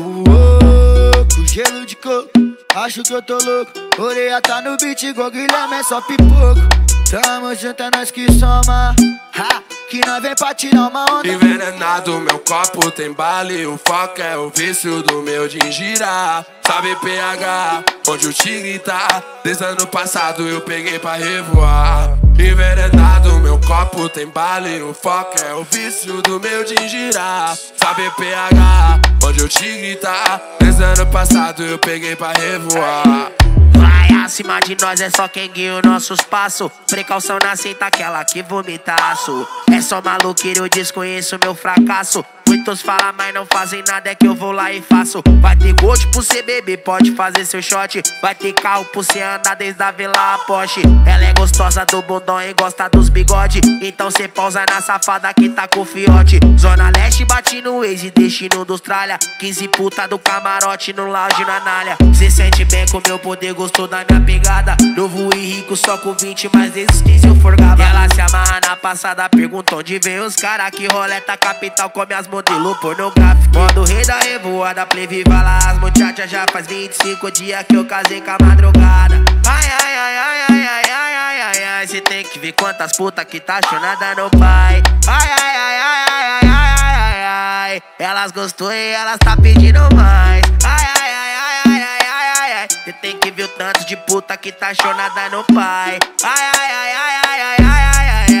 Uou, com gelo de coco, acho que eu tô louco. Orelha tá no beat igual Guilherme, é só pipoco. Tamo junto, é nós que soma, ha, que nós vem pra tirar uma onda. Envenenado, meu copo tem bala e o foco é o vício do meu de girar. Sabe P H, onde eu te gritar. Desde ano passado eu peguei pra revoar. Envenenado, meu copo tem bala e o foco é o vício do meu de girar. Sabe P H, onde eu te gritar. Desde ano passado eu peguei pra revoar. Vai acima de nós, é só quem guia os nossos passos. Precaução na seita, aquela que vomitaço. É só maluqueiro, eu desconheço meu fracasso. Muitos falam, mas não fazem nada, é que eu vou lá e faço. Vai ter gold pro cê beber, pode fazer seu shot. Vai ter carro pro cê andar desde a Vila a Porsche. Ela é gostosa do bundão e gosta dos bigode. Então cê pausa na safada que tá com fiote. Zona Leste bate no Waze, destino dos tralha. quinze puta do camarote no lounge na nalha. Cê sente bem com meu poder, gostou da minha pegada. Novo e rico só com vinte, mas desses quinze eu forgava. E ela se amarra na passada, pergunta onde vem os cara. Que roleta capital come as modelo pornográfico. Modo rei da revoada, play viva lá as muchachas. Já faz vinte e cinco dias que eu casei com a madrugada. Ai, ai, ai, ai, ai, ai, ai, ai, ai, ai. Cê tem que ver quantas putas que tá chonada no pai. Ai, ai, ai, ai, ai, ai, ai, ai, ai. Elas gostou e elas tá pedindo mais. Ai, ai, ai, ai, ai, ai, ai, ai, ai. Cê tem que ver o tanto de puta que tá chonada no pai. Ai, ai, ai, ai, ai, ai, ai, ai,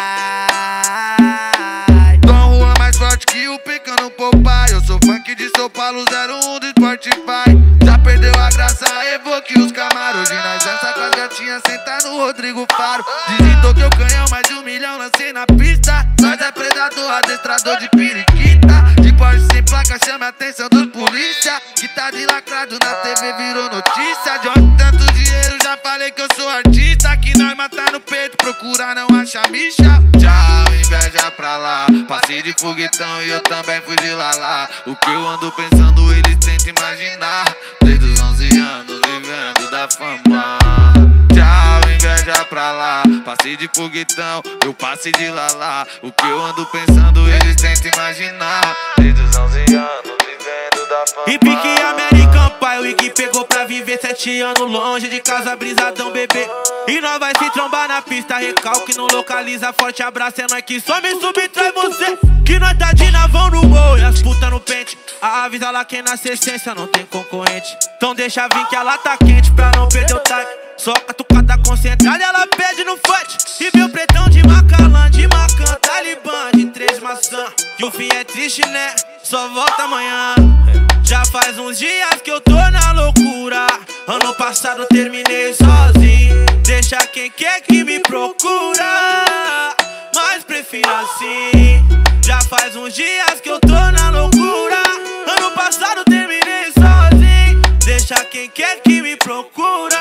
ai. Dom Juan mais forte que o Pecano Popeye. Eu sou funk de São Paulo, zero um do Spotify. Já perdeu a graça, evoque os camaros. Hoje nós dança com as gatinhas, senta no Rodrigo Faro. Digitou que eu canhão, mais de um milhão lancei na pista. Nós é predador, adestrador de periquita. De Porsche sem placa, chama a atenção dos polícia. Que tá de lacrado na T V, virou notícia. De onde tanto dinheiro, já falei que eu sou artista. Que nós matar no peito, procura não achar bicha. Tchau, inveja pra lá. Passei de foguetão e eu também fui de lalá. O que eu ando pensando, eles tentam imaginar. Desde os onze anos, vivendo da fama. Tchau, inveja pra lá. Passei de foguetão, eu passei de lalá. O que eu ando pensando, eles tentam imaginar. Desde os onze anos, vivendo da fama. E pique American Pie, o Iggy pegou pra vir viver sete anos longe de casa, brisadão, bebê. E nós vai se trombar na pista, recalque não localiza. Forte abraço, é nós que some e subtrai você. Que nós tá de navão no gol e as puta no pente. Avisa lá quem nasce essência, não tem concorrente. Então deixa vir que ela tá quente pra não perder o time. Só catucada concentrada, ela pede no fight. E meu pretão de Macalã, de Macan, Talibã, de três maçã. E o fim é triste, né? Só volta amanhã. Já faz uns dias que eu tô na loucura. Ano passado terminei sozinho. Deixa quem quer que me procura, mas prefiro assim. Já faz uns dias que eu tô na loucura. Ano passado terminei sozinho. Deixa quem quer que me procura,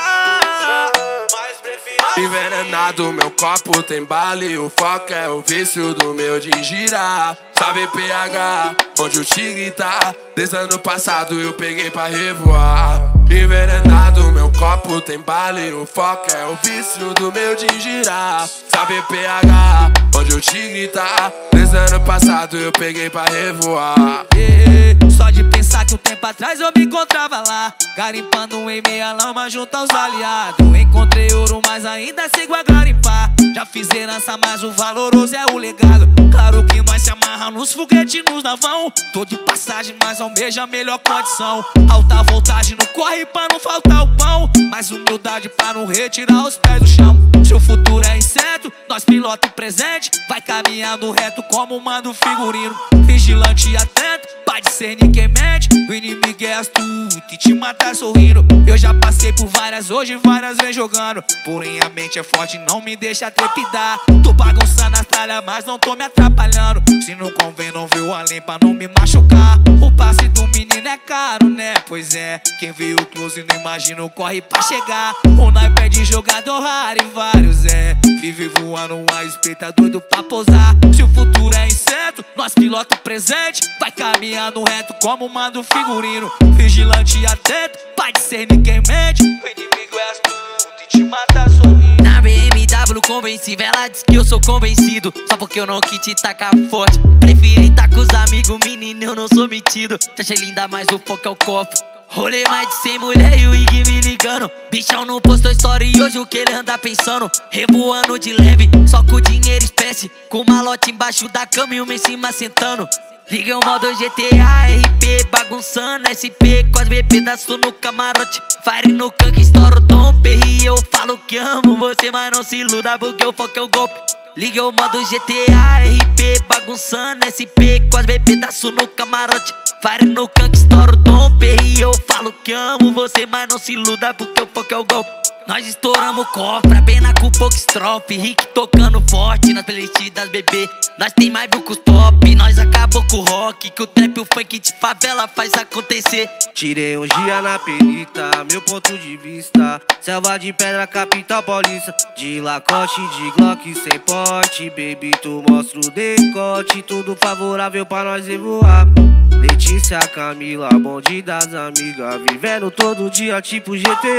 mas prefiro assim. Envenenado, meu copo tem bala. O foco é o vício do meu de girar. Sabe P H, onde o tigre tá. Desde ano passado eu peguei pra revoar. Envenenado, meu copo tem bala. O foco é o vício do meu de girar. Sabe P H, onde o tigre tá. Desde ano passado eu peguei pra revoar. Yeah, só de pensar que um tempo atrás eu me encontrava lá, garimpando em meia lama junto aos aliados. Encontrei ouro, mas ainda sigo a garimpar. Já fiz herança, mas o valoroso é o legado. Claro que nós se amarra nos foguetes, nos navão. Tô de passagem, mas almeja a melhor condição. Alta voltagem no corre pra não faltar o pão, mas humildade pra não retirar os pés do chão. Se o futuro é incerto, nós pilota o presente. Vai caminhando reto como manda o figurino. Vigilante e atento, pra discernir quem mente. O inimigo é astuto e te mata sorrindo. Eu já passei por várias, hoje várias vem jogando. Porém a mente é forte, não me deixa trepidar. Tô bagunçando as talhas, mas não tô me atrapalhando. Se não convém, não viu além pra não me machucar. O passe do menino é caro, né? Pois é, quem veio close não imagina o corre pra chegar. O naipe é de jogador raro e vários é. Vive voando a espeita doido pra pousar. Se o futuro é incerto, nós pilota o presente. Vai caminhando reto como manda o figurino. Vigilante e atento, pra discernir quem mente. O inimigo é astuto e te mata sorrindo. Na B M W convencível, ela diz que eu sou convencido. Só porque eu não quis te tacar forte. Preferi tá com os amigos, menino, eu não sou metido. Te achei linda, mas o foco é o copo. Rolei mais de cem mulher e o Ig me ligando. Bichão não postou história e hoje o que ele anda pensando. Revoando de leve, só com dinheiro espécie. Com malote embaixo da cama e uma em cima sentando. Liguei o modo G T A, R P, bagunçando S P, com as B pedaço no camarote. Fire no canque, estouro Tom Perry. Eu falo que amo você, mas não se iluda porque o foco é o golpe. Liguei o modo G T A, R P, bagunçando S P, com as B pedaço no camarote. Fire no canque, estouro Tom Perry. Eu falo que amo você, mas não se iluda porque o foco é o golpe. Nós estouramos cofre, pena com pouco estrofe. Rick tocando forte nas playlists das bebê. Nós tem mais bucos top, nós acabou com o rock. Que o trap e o funk de favela faz acontecer. Tirei um dia na perita, meu ponto de vista. Selva de pedra, capital paulista. De lacote, de glock, sem porte. Baby, tu mostra o decote. Tudo favorável pra nós voar. Letícia, Camila, bonde das amigas. Vivendo todo dia tipo G T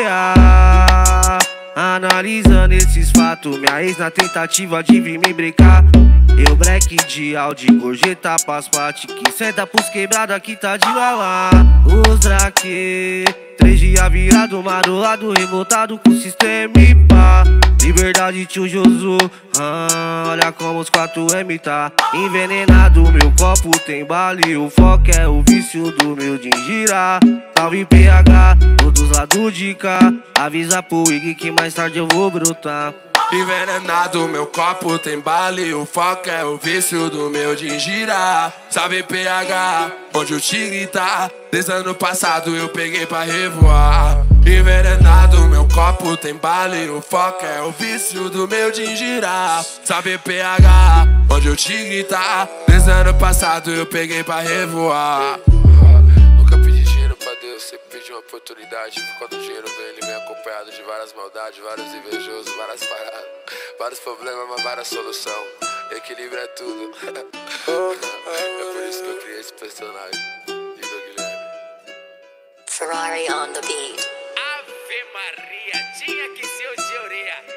A. Analisando esses fatos, minha ex na tentativa de vir me brincar. Eu black de Audi, gorjeta passpate. Que senta pros quebrada que tá de lala. Os draque, três dias virado, marolado, revoltado com o sistema e pá. Liberdade tio Josu, ah, olha como os quatro M tá envenenado, meu copo tem bala e o foco é o vício do meu de girar. Salve P H, todos lados de cá. Avisa pro Ig que mais tarde eu vou brotar. Envenenado, meu copo tem bala e o foco é o vício do meu de girar. Sabe P H, onde o tigre tá. Desde ano passado eu peguei pra revoar. Envenenado, meu copo tem bala e o foco é o vício do meu de girar. Sabe P H, onde o tigre tá. Desde ano passado eu peguei pra revoar. Nunca pedi dinheiro pra Deus, sempre pedi uma oportunidade. Quando o dinheiro vem, ele vem acompanhado de várias maldades, vários invejosos, várias paradas, vários problemas, mas várias soluções. Equilíbrio é tudo. É por isso que eu criei esse personagem. Igor Guilherme. Ferrari on the beat. Ave Maria, tinha que ser o Georia.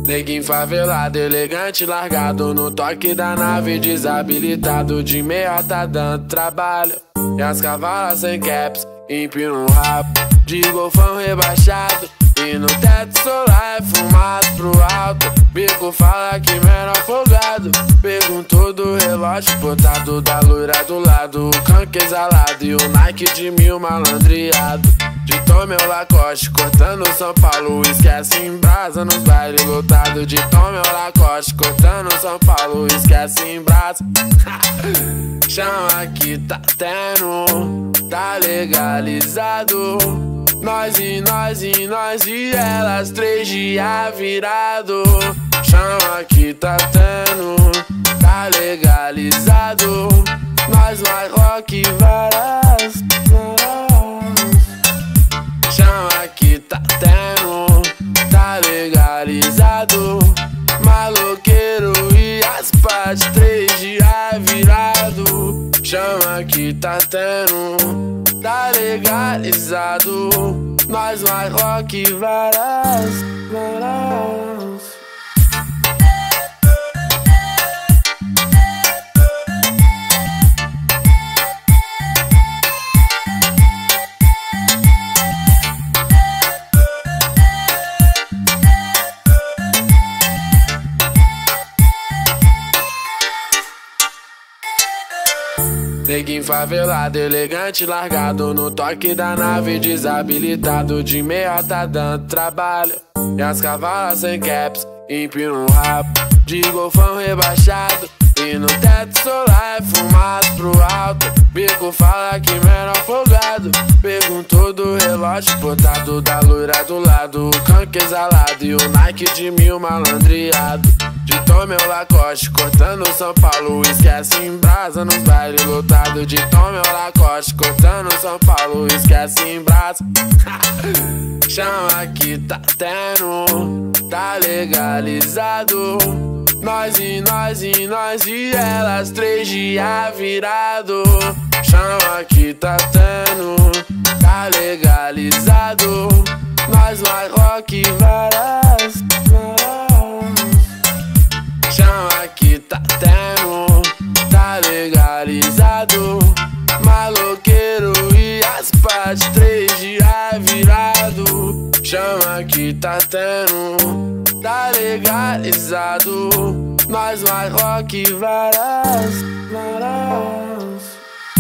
Neguinho favelado, elegante, largado no toque da nave, desabilitado de meiota dando trabalho. E as cavalas sem caps, empina um rabo de golfão rebaixado. E no teto solar é fumado pro alto. Bico fala que menor folgado. Perguntou do relógio botado da loira do lado. O canque exalado e o Nike de mil malandreado. De Tom meu Lacoste, cortando São Paulo. Esquece em brasa nos bailes lotados. De Tom meu Lacoste, cortando São Paulo. Esquece em brasa. Chama que tá tendo, tá legalizado. Nós e nós e nós e elas, três dias virado. Chama que tá tendo, tá legalizado. Nós mais rock varas. Chama que tá tendo, tá legalizado. Maloqueiro e as partes, três dias virado. Chama que tá tendo, tá legalizado. Nós mais rock varas, varas. Neguinho favelado, elegante, largado no toque da nave, desabilitado de meiota dando trabalho. E as cavalas sem caps, empina um rabo de golfão rebaixado. E no teto solar é fumado pro alto. Bico fala que menor folgado. Perguntou do relógio botado da loira do lado. O canque exalado e o Nike de mil malandreado. De Tom meu Lacoste, cortando São Paulo. Esquece em brasa nos bailes lotados. De Tom meu Lacoste, cortando São Paulo. Esquece em brasa. Chama que tá tendo, tá legalizado. Nós e nós e nós e elas, três dias virado. Chama que tá tendo, tá legalizado. Nós mais rock varas, varas. Chama que tá tendo, tá legalizado. Maloqueiro e as partes, três dias virado. Chama que tá tendo, tá legalizado. Nós mais rock varas, varas.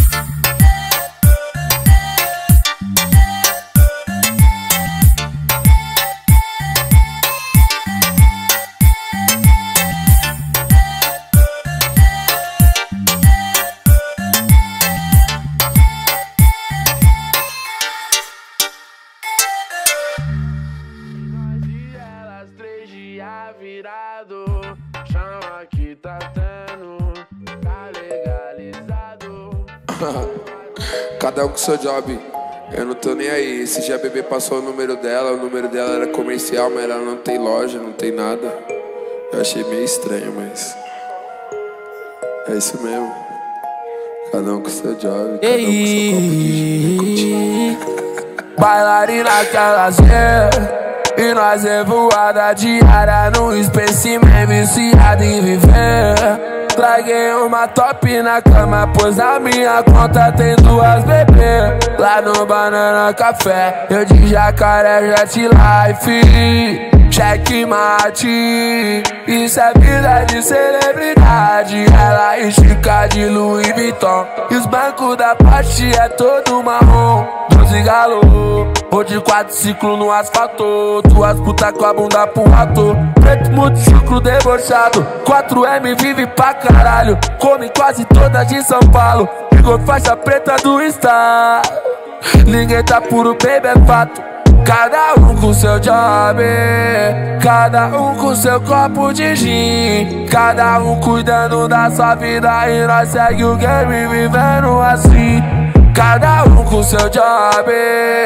Virado, chama que tá tendo, tá legalizado. Cada um com seu job, eu não tô nem aí. Esse dia a bebê passou o número dela, o número dela era comercial, mas ela não tem loja, não tem nada. Eu achei meio estranho, mas é isso mesmo. Cada um com seu job, cada um com seu copo de gin. Bailarina que ela zé. E nós é voada diária no espécimen, viciado em viver. Traguei uma top na cama, pois na minha conta tem duas bebê. Lá no Banana Café, eu de Jacaré Jet Life. Checkmate, isso é vida de celebridade. Ela estica de Louis Vuitton. E os bancos da parte é todo marrom. doze galô, vou de quatro ciclo no asfalto. Duas putas com a bunda pro ator. Preto muito chucro debochado. quatro M vive pra caralho. Come quase todas de São Paulo. Pegou faixa preta do Star. Ninguém tá puro, baby, é fato. Cada um com seu job, cada um com seu copo de gin. Cada um cuidando da sua vida e nós segue o game vivendo assim. Cada um com seu job,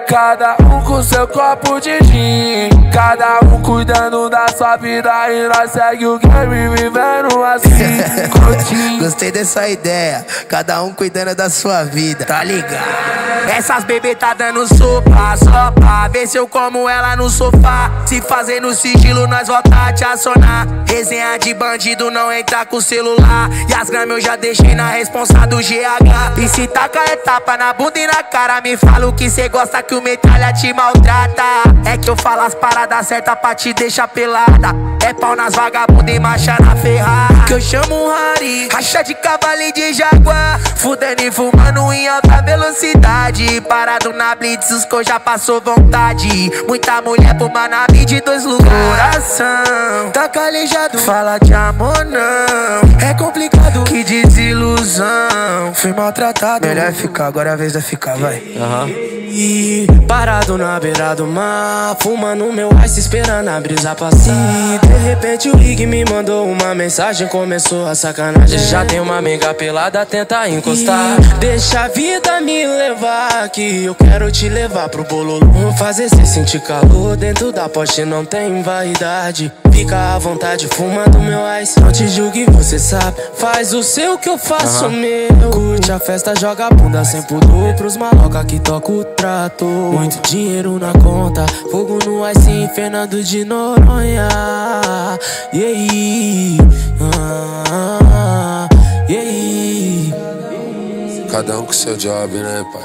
cada um com seu copo de gin, cada um cuidando da sua vida e nós segue o game vivendo assim, curtindo. Gostei dessa ideia, cada um cuidando da sua vida, tá ligado? Essas bebê tá dando sopa, só pra ver se eu como ela no sofá. Se fazer no sigilo, nós voltar a te acionar. Resenha de bandido, não entrar com o celular. E as gramas eu já deixei na responsa do G H. E se taca é tapa na bunda e na cara, me fala o que cê gosta que o metralha te maltrata. É que eu falo as paradas certas pra te deixar pelada. É pau nas vagabundas e marcha na Ferrari. Que eu chamo um Rari, racha de cavalo e de jaguar. Fudendo e fumando em alta velocidade. Parado na blitz, os cor já passou vontade. Muita mulher por manabi de dois lugares. Coração tá calejado, fala de amor não. É complicado, que desilusão. Fui maltratado, melhor ficar, agora é a vez de ficar, vai. Aham. E parado na beira do mar, fumando meu ice, esperando a brisa passar. De repente o Rig me mandou uma mensagem, começou a sacanagem. Já tem uma amiga pelada, tenta encostar. Deixa a vida me levar, que eu quero te levar pro bololô. Fazer cê sentir calor, dentro da poste não tem vaidade. Fica à vontade fumando meu ice, não te julgue, você sabe. Faz o seu que eu faço o meu. Curte a festa, joga a bunda sem pudor pros maloca que toca o trator. Muito dinheiro na conta, fogo no ice em Fernando de Noronha. E aí, ah, e aí. Cada um com seu job, né, pai?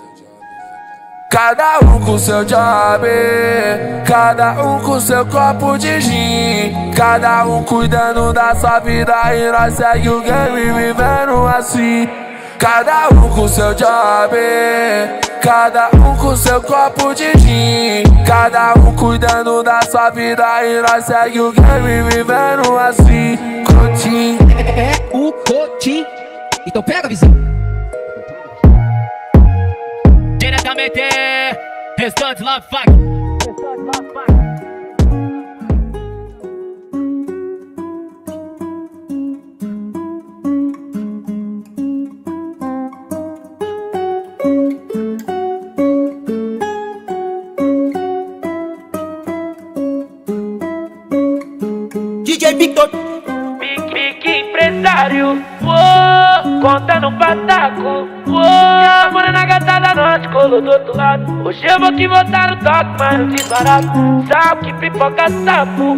Cada um com seu job, cada um com seu copo de gin, cada um cuidando da sua vida e nós segue o game vivendo assim. Cada um com seu job, cada um com seu copo de gin, cada um cuidando da sua vida e nós segue o game vivendo assim, curtindo. É o Cotim, então pega a visão. Diretamente, Restante Love Fuck. D J Victor. Pique empresário, uou, conta no pataco, uou. Minha morena gata da noite colou do outro lado. Hoje eu vou que voltar no toque, mas não desbarato. Sabe que pipoca sapo,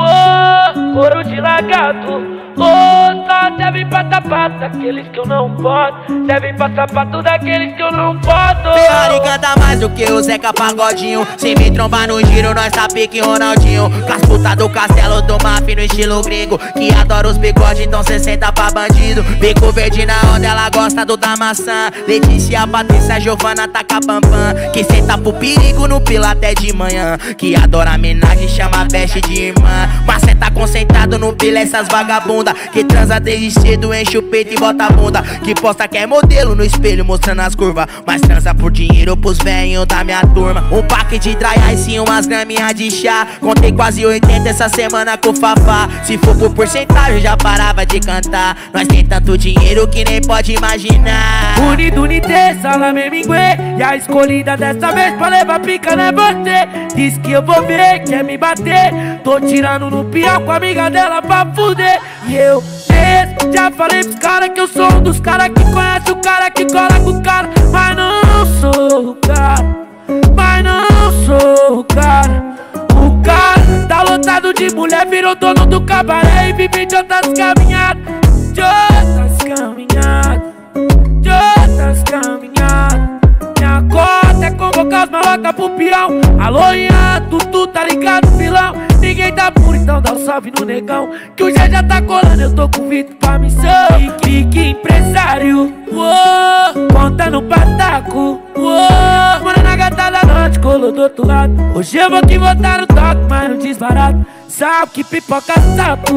uou, couro de lagarto. Oh, só serve pra sapato daqueles que eu não boto. Serve pra sapato daqueles que eu não boto. Ferrari canta mais do que o Zeca Pagodinho. Se me trombar no giro, nós tá pique Ronaldinho. Com as putas do castelo do Mafia no estilo gringo, que adora os bigodes, então cê senta pra bandido. Bico verde na onda, ela gosta do da maçã. Letícia, Patrícia, Giovana, taca pampam. Que senta pro perigo no pila até de manhã. Que adora homenagem, chama veste de irmã. Mas cê tá concentrado no pila, essas vagabundas que transa desde cedo, enche o peito e bota a bunda. Que posta que é modelo no espelho mostrando as curvas, mas transa por dinheiro pros velhos da minha turma. Um pack de dry ice e umas graminhas de chá. Contei quase oitenta essa semana com o Fafá. Se for por porcentagem já parava de cantar. Nós tem tanto dinheiro que nem pode imaginar. Unido, unité, salame, minguê. E a escolhida dessa vez pra levar pica não é você. Diz que eu vou ver, quer me bater. Tô tirando no pior com a amiga dela pra fuder. E eu mesmo já falei pros caras que eu sou um dos caras que conhece o cara que cola com o cara. Mas não sou o cara, mas não sou o cara. O cara tá lotado de mulher, virou dono do cabaré e vive de outras caminhadas. De outras caminhadas, de outras caminhadas. Minha cota é convocar os malocas pro peão. Alô, Ian, tu, tu tá ligado, filão? Ninguém tá puro, então dá um salve no negão. Que o G já tá colando, eu tô com o Vitor pra missão. Pique empresário, uou, conta no pataco, uou. Morena gata da noite, colou do outro lado. Hoje eu vou que voltar no toque, mas não desbarato. Sabe que pipoca sapo,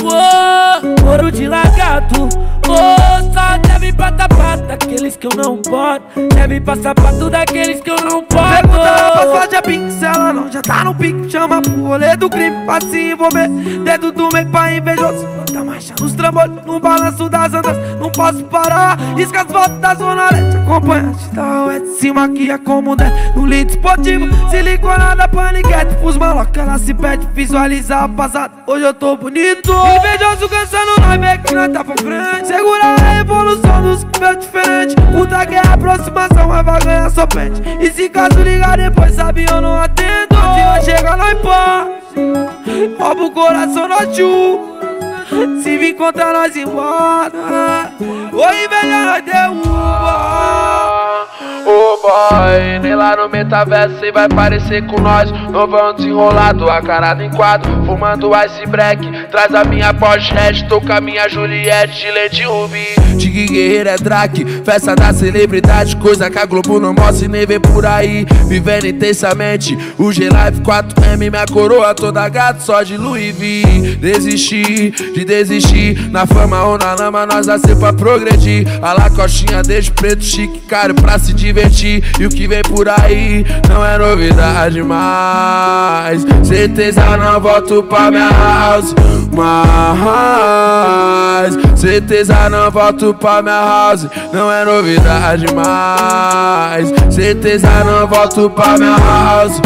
oh, ouro de lagarto, oh, só deve pra tapar daqueles que eu não boto, deve pra sapato daqueles que eu não boto. Pergunta pra falar de pique, se ela não já tá no pique, chama pro rolê do crime pra se envolver, dedo do meio pra invejoso, bota marcha nos trambolhos, no balanço das andas, não posso parar, isca as voltas da zona leste, acompanhante da é de cima que é como der, no lead esportivo, siliconada, paniquete, pros maloca, ela se pede, visualizar a passada, hoje eu tô bonito, invejoso cansando, nós vê que nós tá pra frente, segura a evolução dos que veio diferente, puta que é aproximação, mas vai ganhar só pente, e se caso ligar depois sabe eu não atendo, se vai chegar nós pá, rouba o coração no tchu. Se vir contra nós embora, oi velha nós derruba. Ô boy, nem lá no metaverso cê vai parecer com nós. Novão desenrolado, a cara em quadro, fumando ice break. Traz a minha Porsche Hatch, tô com a minha Juliette de lente rubi. Tig Guerreiro é Drake, festa da celebridade, coisa que a Globo não mostra e nem vê por aí. Vivendo intensamente, o G-Live quatro M, minha coroa toda gato, só de Louis V. Desisti de desistir, na fama ou na lama nós nasceu pra progredir. A lacostinha desde preto, chique, caro pra se divertir. E o que vem por aí não é novidade mais. Certeza não volto pra minha house mais. Certeza não volto pra minha house, não é novidade mais. Certeza não volto pra minha house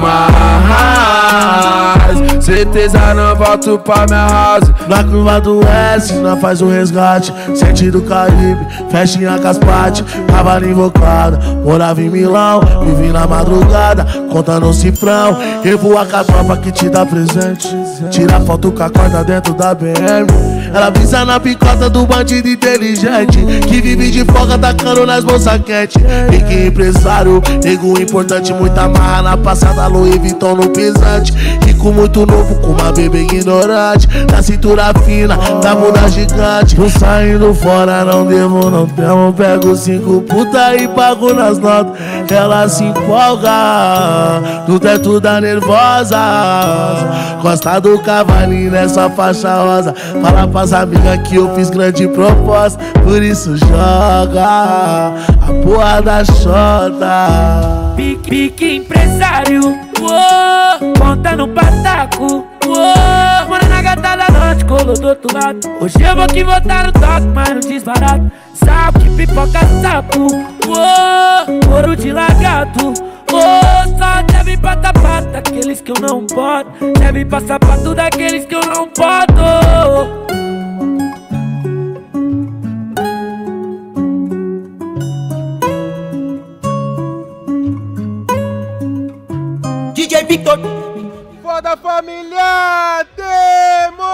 mais. Certeza não volto pra minha house. Na curva do S, nós faz um resgate. Sentido Caribe, festinha Caspate. Tava invocada, morava em Milão. Vivi na madrugada, contando um cifrão. Revoa com a tropa que te dá presente. Tira foto com a corda dentro da B M. Ela visa na picota do bandido inteligente que vive de folga tacando nas bolsas quentes. Rique empresário, nego importante. Muita marra na passada, Louis Vuitton no pesante. Rico muito novo com uma bebê ignorante. Na cintura fina, da bunda gigante. Tô saindo fora, não devo, não temo. Pego cinco puta e pago nas notas. Ela se empolga no teto da nervosa. Costa do cavalinho nessa faixa rosa. Fala pras amigas que eu fiz grande proposta. Por isso joga a porra da xota. Pique, pique empresário, uou, conta no pataco, uou. Mora na gata da noite, colou do outro lado. Hoje eu vou que votar no toque, mas não desbarato. Sapo que pipoca sapo, uou, ouro de lagarto. Oh, só deve pra tapar daqueles que eu não boto, deve pra sapato daqueles que eu não boto. D J Victor. Foda família, Demo!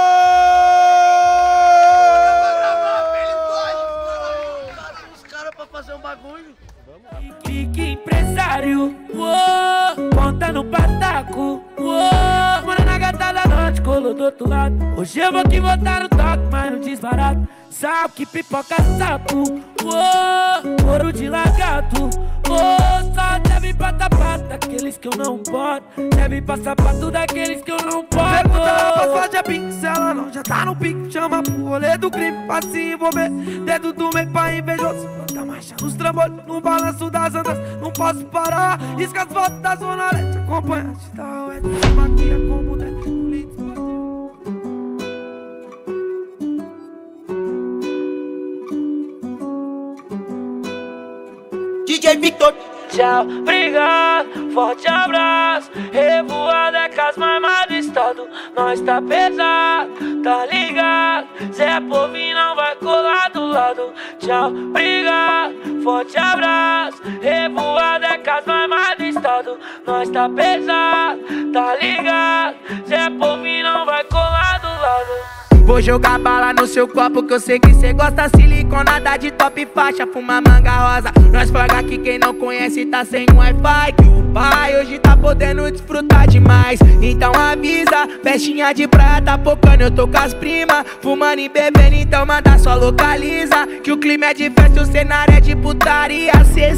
Os caras pra fazer um bagulho. Pique empresário, uou, conta no pataco, uou. Mora na gata da noite, colou do outro lado. Hoje eu vou que votar no toque, mas não desbarato. Sapo que pipoca sapo, uou, ouro de lagarto. Oh, só deve pra tapar daqueles que eu não boto, deve pra sapato daqueles que eu não boto. Pergunta pra falar de pique, se ela não já tá no pique, chama pro rolê do crime pra se envolver, dedo do meio pra invejoso, bota marcha nos trambolhos, no balanço das andas, não posso parar, isca as voltas da zona leste, acompanhante da é de cima que é como dentro do litro. D J Victor. Tchau, obrigado, forte abraço. Revoada é cas mais mal do estado. Nós tá pesado, tá ligado? Zé Povinho não vai colar do lado. Tchau, obrigado, forte abraço. Revoada é cas mais mal do estado. Nós tá pesado, tá ligado? Zé Povinho não vai colar do lado. vou jogar bala no seu copo, que eu sei que cê gosta. Siliconada de top faixa, fuma manga rosa. Nós flagra que quem não conhece tá sem Wi-Fi, que o pai hoje tá podendo desfrutar demais. Então avisa, festinha de praia tá pocando, eu tô com as primas, fumando e bebendo, então manda só localiza. Que o clima é de festa, o cenário é de putaria, cê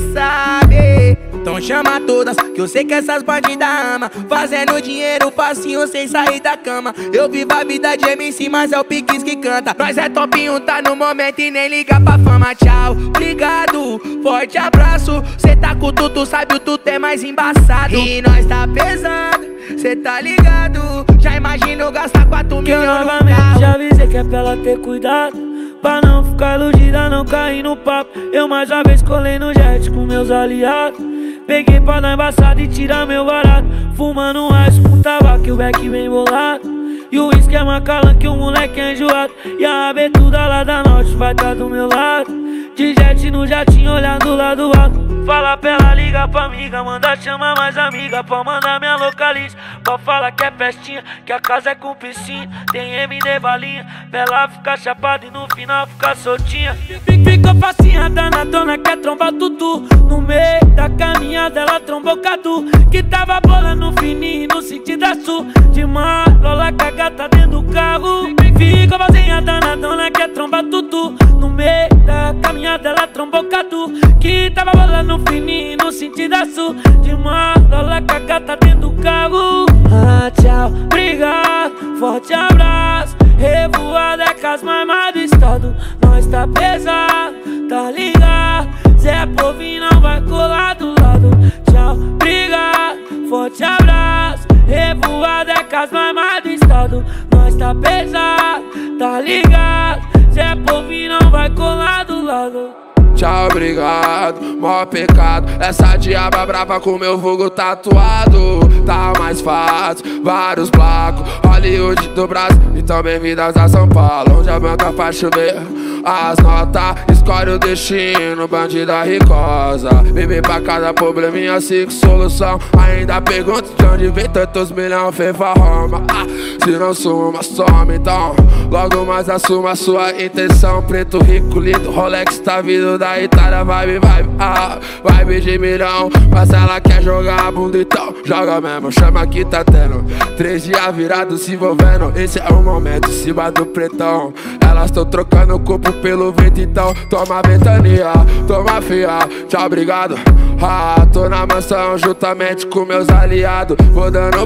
sabe. Então chama todas, que eu sei que essas bandidas ama, fazendo dinheiro facinho sem sair da cama. Eu vivo a vida de M C, mas é o Piques que canta. Nós é top um, tá no momento e nem liga pra fama. Tchau, obrigado, forte abraço. Cê tá com o tudo, sabe o tudo é mais embaçado. E nós tá pesado, cê tá ligado. Já imagino gastar quatro que milhões eu no novamente carro. já avisei que é pra ela ter cuidado, pra não ficar iludida, não cair no papo. Eu mais uma vez colei no jet com meus aliados. Peguei pra dar embaçada e tirar meu barato. Fumando um ice com tabaco e o beck bem bolado. E o uísque é Macallan que o moleque é enjoado. E a abertura lá da norte vai tá do meu lado. De jet no jatinho olhando lá do alto. Fala pra ela, liga pra amiga, manda chamar mais amiga, pra mandar minha localiza. Pra falar que é festinha, que a casa é com piscina. Tem M D balinha, pra ela ficar chapada e no final ficar soltinha. Ficou facinha, danadona, quer trombar tudo. No meio da caminhada ela trombou Cadu, que tava bolando fininho no sentido da sul. De malola com a gata dentro do carro. Ficou facinha, danadona, quer trombar tudo. No meio da caminhada ela trombou Cadu, que tava bolando fininho no sentido da sul. De malola com a gata dentro do carro. Ah, tchau, obrigado, forte abraço. Revoada é com as mamas do estado. Nós tá pesado, tá ligado. Zé Povinho não vai colar do lado. Tchau, obrigado, forte abraço. Revoada é com as mamas do estado. Nós tá pesado, tá ligado. Zé Povinho não vai colar do lado. Tchau, obrigado, maior pecado. Essa diaba brava com meu vulgo tatuado. Tá mais fácil, vários blacos. Hollywood do Brasil, então bem-vindas a São Paulo, onde a banca faz chover as notas, escolhe o destino, bandida ricosa. Bebê pra cada probleminha, cinco solução. Ainda pergunto de onde vem tantos milhões, fefa Roma. Ah, se não suma, some então. Logo mais assuma sua intenção. Preto, rico, lindo, Rolex tá vindo da Itália. Vibe, vibe, ah, vibe de milhão. Mas ela quer jogar a bunda, então joga mesmo. Chama que tá tendo três dias virados se envolvendo. Esse é o momento, cima do pretão. Elas tão trocando o corpo pelo vento, então toma ventania, toma fia, tchau, obrigado. Ah, tô na mansão juntamente com meus aliados. Vou dando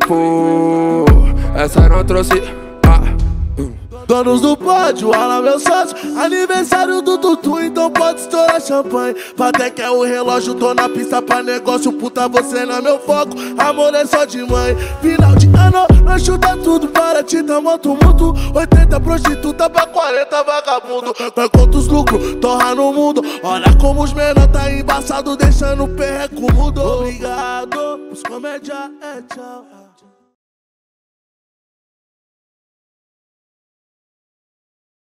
papo, essa não trouxe. Donos do pódio, Alan, meu sócio. Aniversário do Tutu, então pode estourar champanhe. Até que é o relógio, tô na pista pra negócio. Puta, você não é meu foco, amor é só de mãe. Final de ano, nós chuta tudo para ti, tamo tumulto. oitenta prostituta pra quarenta vagabundo. Nós conta os lucros, torra no mundo. Olha como os menor tá embaçado, deixando o perreco mudo. Obrigado, os comédia é tchau.